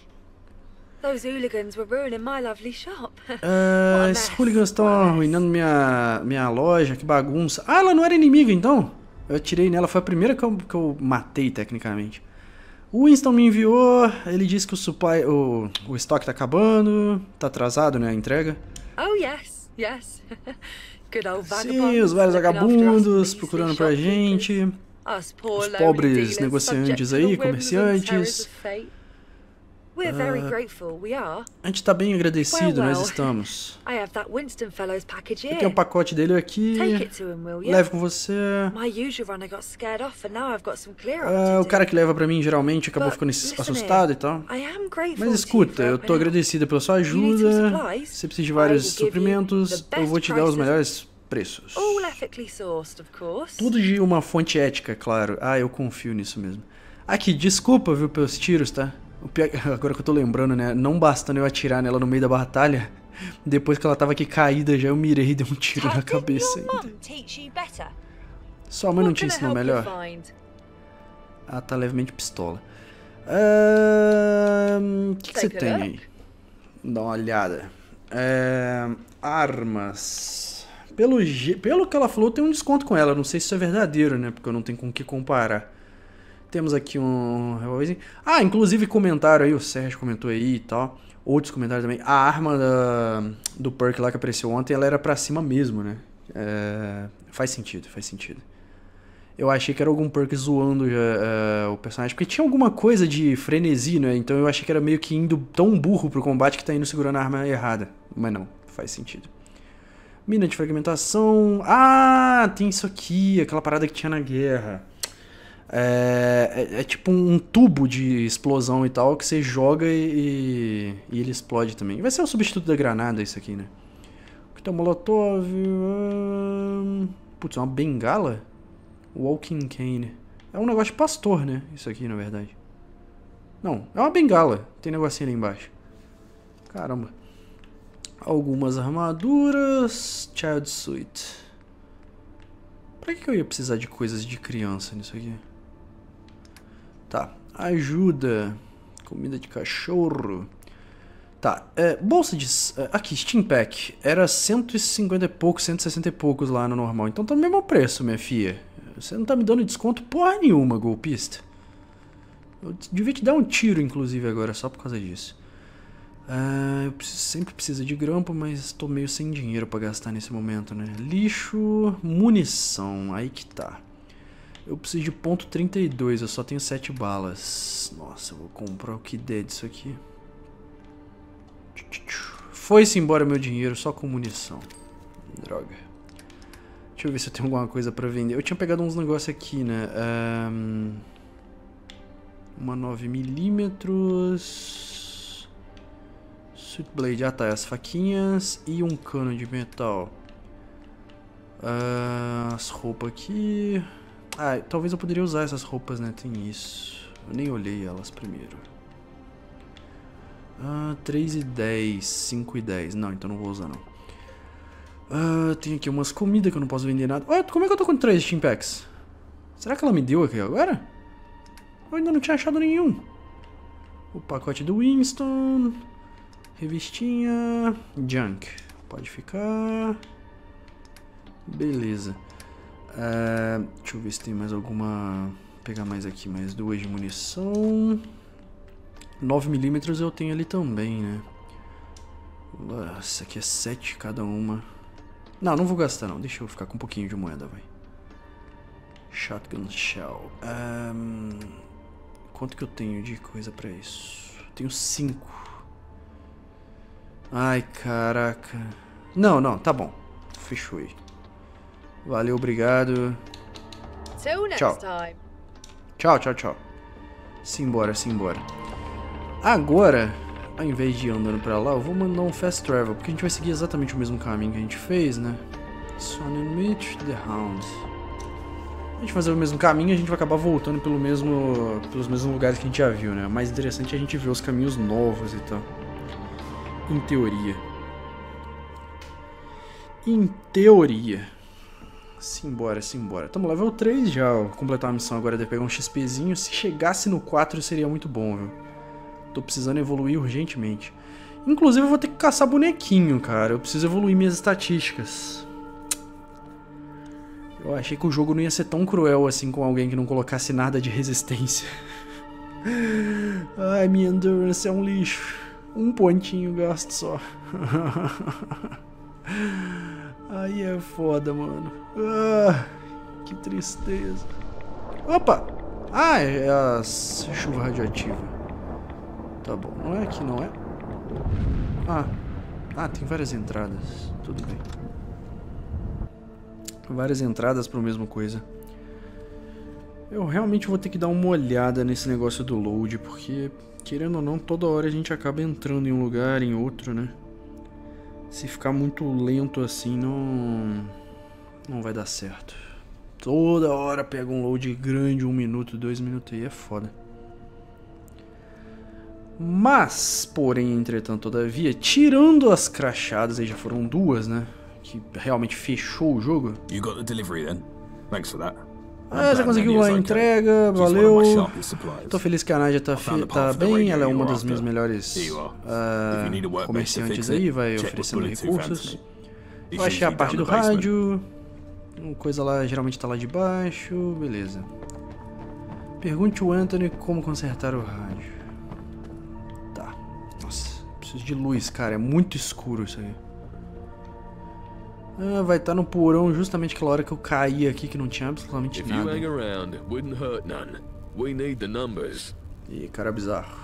Uh, esses hooligans estão arruinando minha, minha loja, que bagunça. Ah, ela não era inimiga então? Eu atirei nela, foi a primeira que eu, que eu matei tecnicamente. O Winston me enviou, ele disse que o supply, o, o estoque tá acabando, tá atrasado, né, a entrega.
Oh, yes, yes. Good old
Sim, os velhos vagabundos procurando pra gente. Os pobres negociantes aí, comerciantes.
We're very grateful, we are.
A gente tá bem agradecido,
Well,
nós
well.
estamos.
I have that Winston fellow's package
Aqui é o
here.
pacote dele aqui.
Take it to him, will you?
Leve com você.
My usual runner got scared off and now I've got some clear up
Ah,
to
o
do.
cara que leva pra mim geralmente acabou
But
ficando
listen
assustado
here,
e tal.
I am grateful
Mas escuta,
to you
eu
for
tô
helping out.
agradecida pela sua
You need some
ajuda.
supplies?
Se você precisa de
I
vários
will give you
suprimentos,
the
eu vou
best
te dar os
prices.
melhores preços.
All ethically sourced, of course.
Tudo de uma fonte ética, claro. Ah, eu confio nisso mesmo. Aqui, desculpa, viu, pelos tiros, tá? O pior, agora que eu tô lembrando, né? Não bastando eu atirar nela no meio da batalha, depois que ela tava aqui caída já, eu mirei e dei um tiro na cabeça ainda. Sua mãe não
What
te
can I
ensinou
help you
melhor?
find?
Ah, tá levemente pistola. Ahn, O que, que você
Take a
tem
look.
aí? Dá uma olhada. É, armas. Pelo, je- pelo que ela falou, tem um desconto com ela. Não sei se isso é verdadeiro, né? Porque eu não tenho com o que comparar. Temos aqui um revólverzinho. Ah, inclusive comentaram aí, o Sérgio comentou aí e tal. Outros comentários também. A arma da, do perk lá que apareceu ontem, ela era pra cima mesmo, né? É, faz sentido, faz sentido. Eu achei que era algum perk zoando já, uh, o personagem, porque tinha alguma coisa de frenesi, né? Então eu achei que era meio que indo tão burro pro combate que tá indo segurando a arma errada. Mas não, faz sentido. Mina de fragmentação. Ah, tem isso aqui, aquela parada que tinha na guerra. É, é, é tipo um tubo de explosão e tal que você joga e, e ele explode também. Vai ser o substituto da granada isso aqui, né? Aqui tem um molotov. hum, Putz, uma bengala? Walking cane. É um negócio de pastor, né? Isso aqui, na verdade. Não, é uma bengala. Tem negocinho ali embaixo. Caramba. Algumas armaduras. Child suit. Pra que eu ia precisar de coisas de criança nisso aqui? Tá. Ajuda. Comida de cachorro. Tá. É, bolsa de... Aqui, Steam Pack. Era cento e cinquenta e poucos, cento e sessenta e poucos lá no normal. Então tá no mesmo preço, minha filha. Você não tá me dando desconto porra nenhuma, golpista. Eu devia te dar um tiro, inclusive, agora, só por causa disso. Ah, eu preciso, sempre preciso de grampo, mas tô meio sem dinheiro pra gastar nesse momento, né? Lixo, munição, aí que tá. Eu preciso de ponto trinta e dois, eu só tenho sete balas. Nossa, eu vou comprar o que der disso aqui. Foi-se embora meu dinheiro só com munição. Droga. Deixa eu ver se eu tenho alguma coisa pra vender. Eu tinha pegado uns negócios aqui, né? Um, uma nove milímetros. Sweet Blade. Ah, tá. As faquinhas e um cano de metal. Uh, as roupas aqui. Ah, talvez eu poderia usar essas roupas, né? Tem isso. Eu nem olhei elas primeiro. Ah, três e dez. cinco e dez. Não, então não vou usar, não. Ah, tem aqui umas comidas que eu não posso vender nada. Ué, como é que eu tô com três Steam Packs? Será que ela me deu aqui agora? Eu ainda não tinha achado nenhum. O pacote do Winston. Revistinha. Junk. Pode ficar. Beleza. Ah, deixa eu ver se tem mais alguma... Vou pegar mais aqui, mais duas de munição. nove milímetros eu tenho ali também, né? Nossa, aqui é sete cada uma. Não, não vou gastar não. Deixa eu ficar com um pouquinho de moeda, vai. Shotgun Shell. Um, quanto que eu tenho de coisa pra isso? Tenho cinco. Ai, caraca. Não, não, tá bom. Fechou aí. Valeu, obrigado.
Till next
Tchau.
time.
Tchau, tchau, tchau. Simbora, simbora. Agora, ao invés de ir andando pra lá, eu vou mandar um fast travel, porque a gente vai seguir exatamente o mesmo caminho que a gente fez, né? Son and Mitch, The Hound. A gente fazer o mesmo caminho, a gente vai acabar voltando pelo mesmo, pelos mesmos lugares que a gente já viu, né? O mais interessante é a gente ver os caminhos novos e tal. Em teoria. Em teoria. Simbora, simbora. Tamo level três já, ó. Completar a missão agora de pegar um XPzinho. Se chegasse no quatro seria muito bom, viu? Tô precisando evoluir urgentemente. Inclusive eu vou ter que caçar bonequinho, cara. Eu preciso evoluir minhas estatísticas. Eu achei que o jogo não ia ser tão cruel assim com alguém que não colocasse nada de resistência. Ai, minha endurance é um lixo. Um pontinho gasto só. Aí é foda, mano. Ah, que tristeza. Opa! Ah, é a chuva radioativa. Tá bom, não é aqui, não é? Ah, ah, tem várias entradas. Tudo bem. Várias entradas para a mesma coisa. Eu realmente vou ter que dar uma olhada nesse negócio do load, porque, querendo ou não, toda hora a gente acaba entrando em um lugar, em outro, né? Se ficar muito lento assim, não, não vai dar certo. Toda hora pega um load grande, um minuto, dois minutos aí, é foda. Mas, porém, entretanto, todavia, tirando as crachadas, aí já foram duas, né? Que realmente fechou o jogo.
You got the delivery then? Thanks for that.
Ah, já conseguiu a entrega, valeu. Tô feliz que a Nadia tá, tá bem, ela é uma das minhas melhores uh, comerciantes aí, vai oferecendo recursos. Vai achar a parte do rádio. Coisa lá, geralmente tá lá de baixo, beleza. Pergunte ao Anthony como consertar o rádio. Tá, nossa, preciso de luz, cara, é muito escuro isso aí. Ah, vai estar no porão justamente aquela hora que eu caí aqui, que não tinha absolutamente nada. Ih, cara bizarro.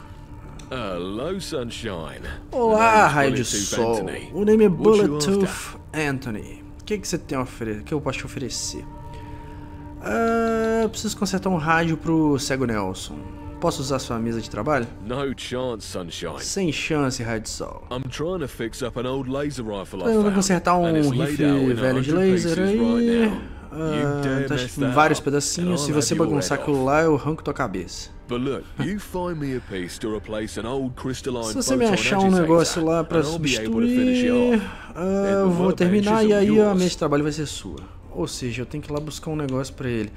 Olá, raio de sol. O nome é Bulletooth Anthony. O que, que você tem a oferecer? O que eu posso te oferecer? Ah, preciso consertar um rádio pro cego Nelson. Posso usar sua mesa de trabalho?
No chance, sunshine.
Sem chance, raio de sol.
I'm trying to fix up an old laser rifle I
Eu vou
found,
consertar um
and it's laid
rifle
out in
velho de
one hundred
laser
pieces
aí.
right now.
Ah, tá em vários pedacinhos. Se você bagunçar aquilo lá, eu arranco tua cabeça.
But look, you find me a piece to replace an old crystalline
Se você me
photon
achar um
agitator,
negócio lá pra
and I'll be able to finish it
substituir,
off.
ah,
Then
eu
the
vou
workbench
terminar
is
e
all
aí a
yours.
mesa de trabalho vai ser sua. Ou seja, eu tenho que ir lá buscar um negócio pra ele.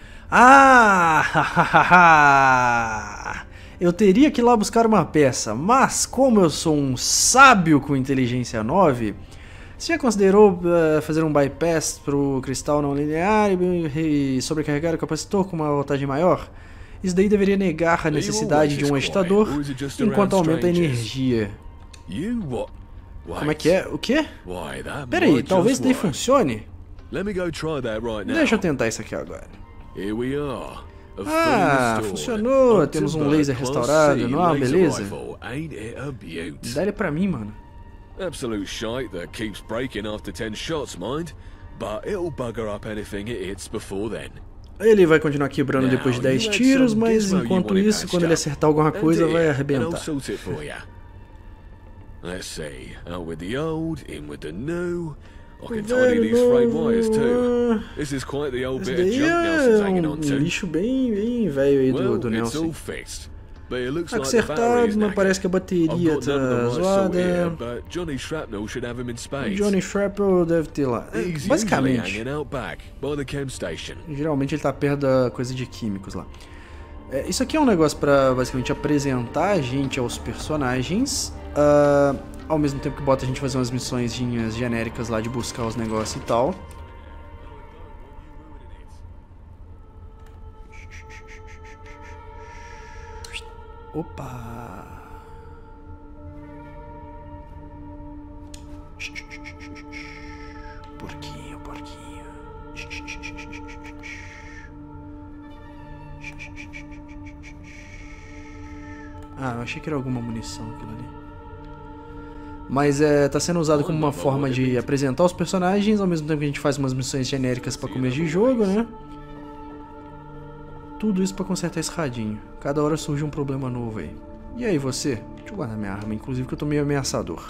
Ah! Eu teria que ir lá buscar uma peça, mas como eu sou um sábio com inteligência nove, você já considerou uh, fazer um bypass pro cristal não linear e, e sobrecarregar o capacitor com uma voltagem maior? Isso daí deveria negar a necessidade de um agitador enquanto aumenta a energia. Como é que é? O quê? Pera aí, talvez daí funcione? Deixa eu tentar isso aqui agora. Ah, funcionou. Temos um laser restaurado, não é uma beleza? Dá ele pra mim, mano.
Absolute shite that keeps breaking after ten shots, mind. But it'll bugger up anything it hits before then.
Ele vai continuar quebrando depois de dez tiros, mas enquanto isso, quando ele acertar alguma coisa, vai arrebentar.
Let's see. Out with the old, in with the new. I can tidy these frayed wires too. This is quite the old bit of junk Nelson's hanging on to.
Um lixo bem, bem velho aí do, do Nelson. Tá consertado, mas parece que a bateria tá zoada.
Johnny Shrapnel should have him in spades.
Johnny Shrapnel deve ter lá. Basicamente, geralmente ele tá perto da coisa de químicos lá. É, isso aqui é um negócio pra basicamente apresentar a gente aos personagens, uh, ao mesmo tempo que bota a gente fazer umas missões genéricas lá de buscar os negócios e tal. Opa! Porquinho, porquinho. Ah, eu achei que era alguma munição aquilo ali. Mas é, tá sendo usado como uma forma de apresentar os personagens, ao mesmo tempo que a gente faz umas missões genéricas pra começo de jogo, né? Tudo isso pra consertar esse radinho. Cada hora surge um problema novo aí. E aí, você? Deixa eu guardar minha arma, inclusive que eu tô meio ameaçador.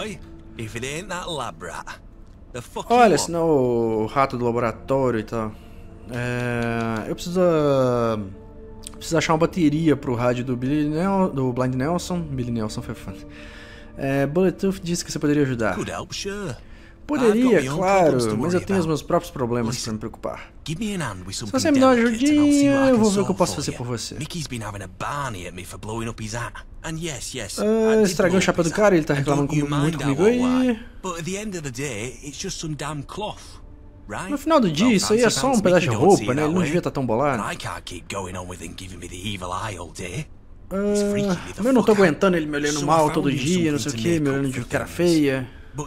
Olha, se não o rato do laboratório e tal. É, eu preciso... Preciso achar uma bateria pro rádio do, Billy Nel, do Blind Nelson. Billy Nelson foi fã. É, Bulletooth disse que você poderia ajudar. Poderia, claro, mas eu tenho os meus próprios problemas pra me preocupar. Se você me dá uma ajudinha, eu vou ver o que eu posso fazer por você. Ah, estraguei o chapéu do cara, ele tá reclamando com, muito comigo aí. No final do dia, isso aí é só um pedaço de roupa, né? Ele não devia estar tão bolado. Ah, eu não tô aguentando ele me olhando mal todo dia, não sei o que, me olhando de cara feia. Uh,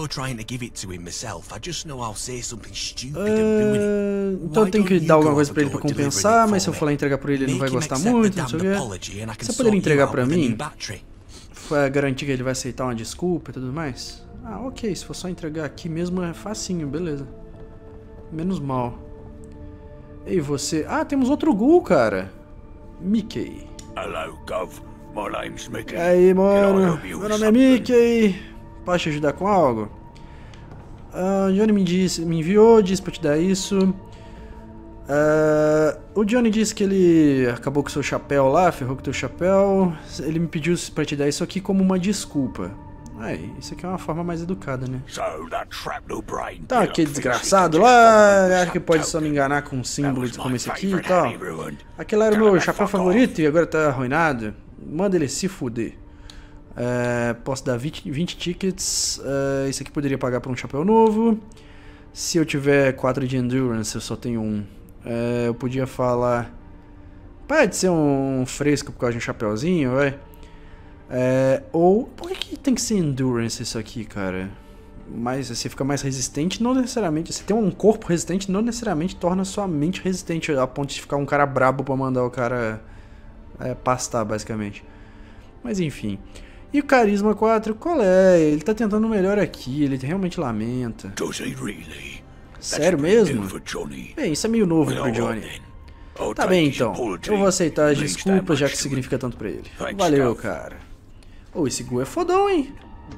então eu tenho que dar alguma coisa pra ele pra compensar, mas se eu for lá entregar pra ele, ele não vai gostar muito, não sei o que. Você poderia entregar pra mim? é, garantir que ele vai aceitar uma desculpa e tudo mais? Ah, ok, se for só entregar aqui mesmo é facinho, beleza. Menos mal. E você... Ah, temos outro Ghoul, cara. Mickey.
Hello, Gov. My name's Mickey.
E aí, mano?
Can I help you
Meu
with
nome é
something?
Mickey. Posso te ajudar com algo? Ah, o Johnny me, disse, me enviou, disse pra te dar isso. Ah, o Johnny disse que ele acabou com o seu chapéu lá, ferrou com o teu chapéu. Ele me pediu pra te dar isso aqui como uma desculpa. Aí, isso aqui é uma forma mais educada, né?
So that shrapnel brain
Tá, aquele desgraçado lá, acha que pode só me enganar com um símbolo como esse aqui e tal. Aquele era o meu chapéu favorito e agora tá arruinado. Manda ele se fuder. É, posso dar vinte, vinte tickets. É, isso aqui poderia pagar por um chapéu novo. Se eu tiver quatro de endurance, eu só tenho um. É, eu podia falar... Pode ser um fresco por causa de um chapéuzinho, vai. É, ou... Por que, que tem que ser endurance isso aqui, cara? Mas você fica mais resistente, não necessariamente... Você tem um corpo resistente, não necessariamente torna sua mente resistente a ponto de ficar um cara brabo pra mandar o cara é, pastar, basicamente. Mas enfim. E o Carisma quatro, qual é? Ele tá tentando melhor aqui, ele realmente lamenta.
Does he really?
Sério mesmo? Bem, isso é meio novo pro Johnny. Tá bem então, eu vou aceitar as desculpas já que significa tanto pra ele. Valeu, cara. Oh, esse Ghoul é fodão, hein?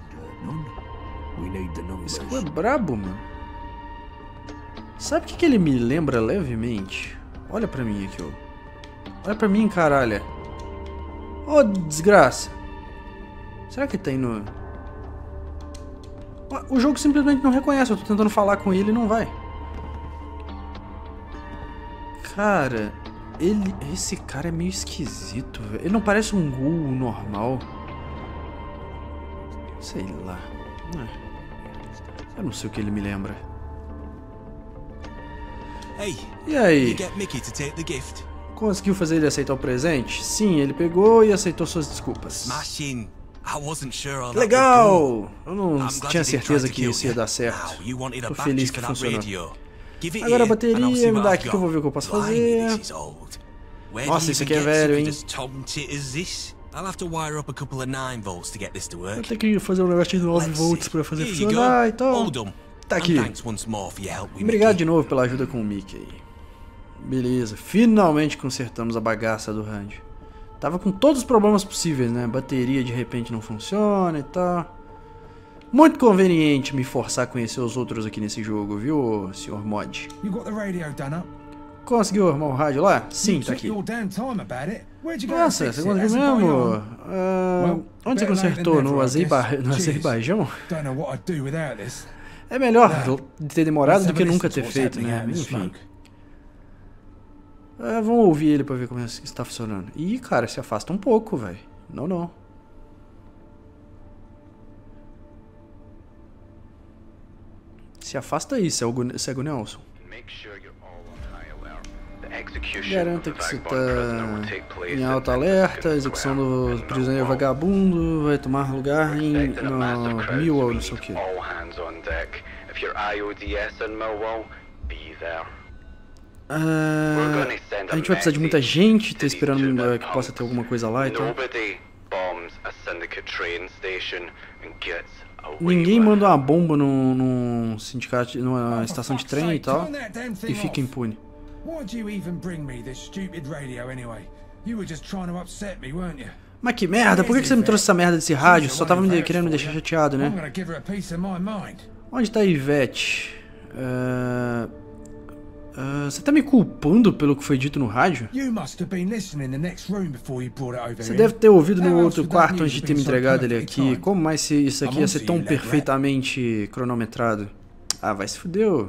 Esse Ghoul é brabo, mano. Sabe o que, que ele me lembra levemente? Olha pra mim aqui, ó. Olha pra mim, caralho. Ô, desgraça. Será que tem no... O jogo simplesmente não reconhece. Eu tô tentando falar com ele e não vai. Cara, ele... Esse cara é meio esquisito, velho. Ele não parece um Ghoul normal. Sei lá. Eu não sei o que ele me lembra. E aí? Conseguiu fazer ele aceitar o presente? Sim, ele pegou e aceitou suas desculpas. Legal! Eu não tinha certeza que isso ia dar certo. Tô feliz que funcionou. Agora a bateria, me dá aqui que eu vou ver o que eu posso fazer. Nossa, isso aqui é velho, hein? Eu tenho que fazer um negócio de nove volts pra fazer funcionar, então... Tá aqui. Obrigado de novo pela ajuda com o Mickey. Beleza, finalmente consertamos a bagaça do rádio. Tava com todos os problemas possíveis, né? Bateria de repente não funciona e tal. Muito conveniente me forçar a conhecer os outros aqui nesse jogo, viu, senhor Mod? Conseguiu arrumar o rádio lá? Sim, tá aqui. Nossa, você conseguiu mesmo? Uh, onde você consertou? No, Azerba no Azerbaijão? É melhor ter demorado do que nunca ter feito, né? Enfim. É, vamos ouvir ele pra ver como está funcionando. Ih, cara, se afasta um pouco, velho. Não, não. Se afasta aí, cego, cego Nelson. Garanta que você tá em alta alerta. A execução do prisioneiro vagabundo vai tomar lugar em no mil ou não sei o que. Uh, a gente vai precisar de muita gente, tô esperando uh, que possa ter alguma coisa lá e tal. Ninguém manda uma bomba num, num sindicato, numa estação de trem e tal, e fica impune. Mas que merda, por que você me trouxe essa merda desse rádio? Só tava me querendo me deixar chateado, né? Onde tá a Ivete? Uh... Uh, você tá me culpando pelo que foi dito no rádio? Você deve ter ouvido no outro quarto antes de ter me entregado ele aqui. Como mais se isso aqui ia ser tão perfeitamente cronometrado? Ah, vai se fudeu.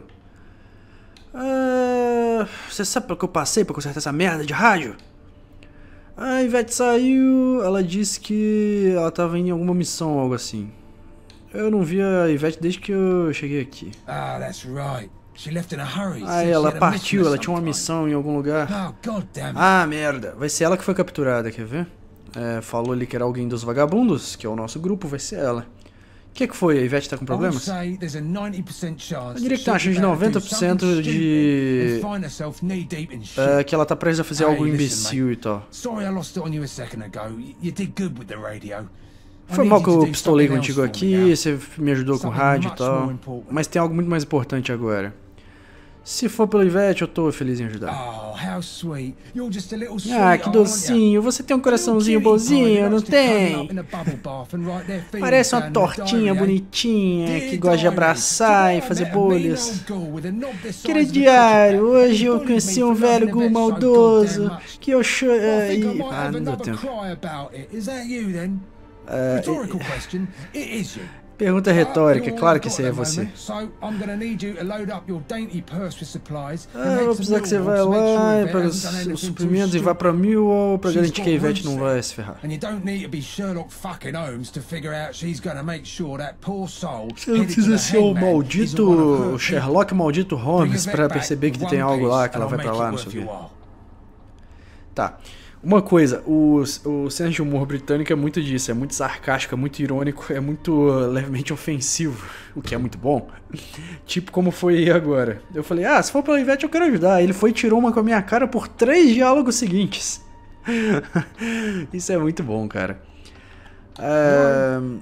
Uh, você sabe pelo que eu passei pra consertar essa merda de rádio? A Ivete saiu, ela disse que ela tava em alguma missão ou algo assim. Eu não vi a Ivete desde que eu cheguei aqui.
Ah, that's right.
Ah, ela partiu, ela tinha uma missão em algum lugar. Ah, merda. Vai ser ela que foi capturada, quer ver? É, falou ali que era alguém dos vagabundos, que é o nosso grupo, vai ser ela. O que que foi? A Ivete tá com problemas? Eu diria que tem uma chance de noventa por cento de... É, que ela tá prestes a fazer algo imbecil e tal. Foi mal que eu pistolei contigo aqui, você me ajudou com o rádio e tal. Mas tem algo muito mais importante agora. Se for pelo Ivete, eu tô feliz em ajudar. Ah, que docinho. Você tem um coraçãozinho bonzinho, não tem? Parece uma tortinha bonitinha que gosta de abraçar e fazer bolhas. Querido diário, hoje eu conheci um velho gu maldoso que eu chorei. Ah, não deu tempo. Uh, Pergunta retórica, claro que esse é você. Ah, eu vou precisar que você vá lá e pegue os, os suprimentos e vá pra Millwall pra garantir que a Ivete não vai se ferrar. Você não precisa ser o maldito Sherlock maldito Holmes pra perceber que tem algo lá, que ela vai pra lá, não sei o quê. Tá. Uma coisa, o, o senso de humor britânico é muito disso, é muito sarcástico, é muito irônico, é muito uh, levemente ofensivo, o que é muito bom. Tipo como foi agora. Eu falei, ah, se for pela Ivete eu quero ajudar. Ele foi e tirou uma com a minha cara por três diálogos seguintes. Isso é muito bom, cara. Uh,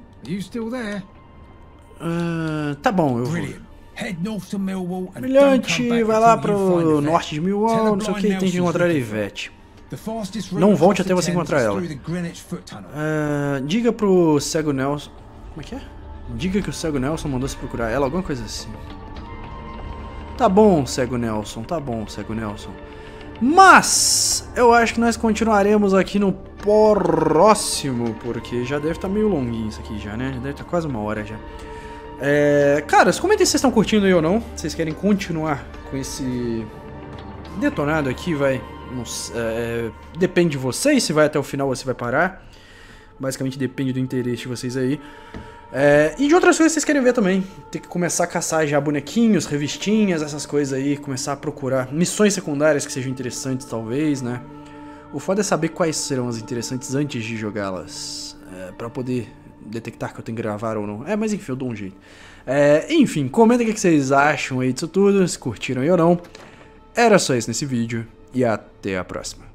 uh, tá bom, eu vou. Brilhante, vai lá pro norte de Millwall, não sei o que, tem que encontrar a Ivete. Não volte até você encontrar ela. Uh, diga pro cego Nelson... Como é que é? Diga que o cego Nelson mandou se procurar ela, alguma coisa assim. Tá bom, cego Nelson, tá bom, cego Nelson. Mas eu acho que nós continuaremos aqui no próximo, porque já deve estar meio longuinho isso aqui já, né? Já deve estar quase uma hora já. É, caras, comentem se vocês estão curtindo aí ou não. Se vocês querem continuar com esse detonado aqui, vai... É, depende de vocês, se vai até o final ou se vai parar. Basicamente depende do interesse de vocês aí. É, e de outras coisas que vocês querem ver também. Tem que começar a caçar já bonequinhos, revistinhas, essas coisas aí. Começar a procurar missões secundárias que sejam interessantes, talvez, né? O foda é saber quais serão as interessantes antes de jogá-las, é, pra poder detectar que eu tenho que gravar ou não. É, mas enfim, eu dou um jeito. É, enfim, comentem o que vocês acham aí disso tudo, se curtiram aí ou não. Era só isso nesse vídeo. E até a próxima.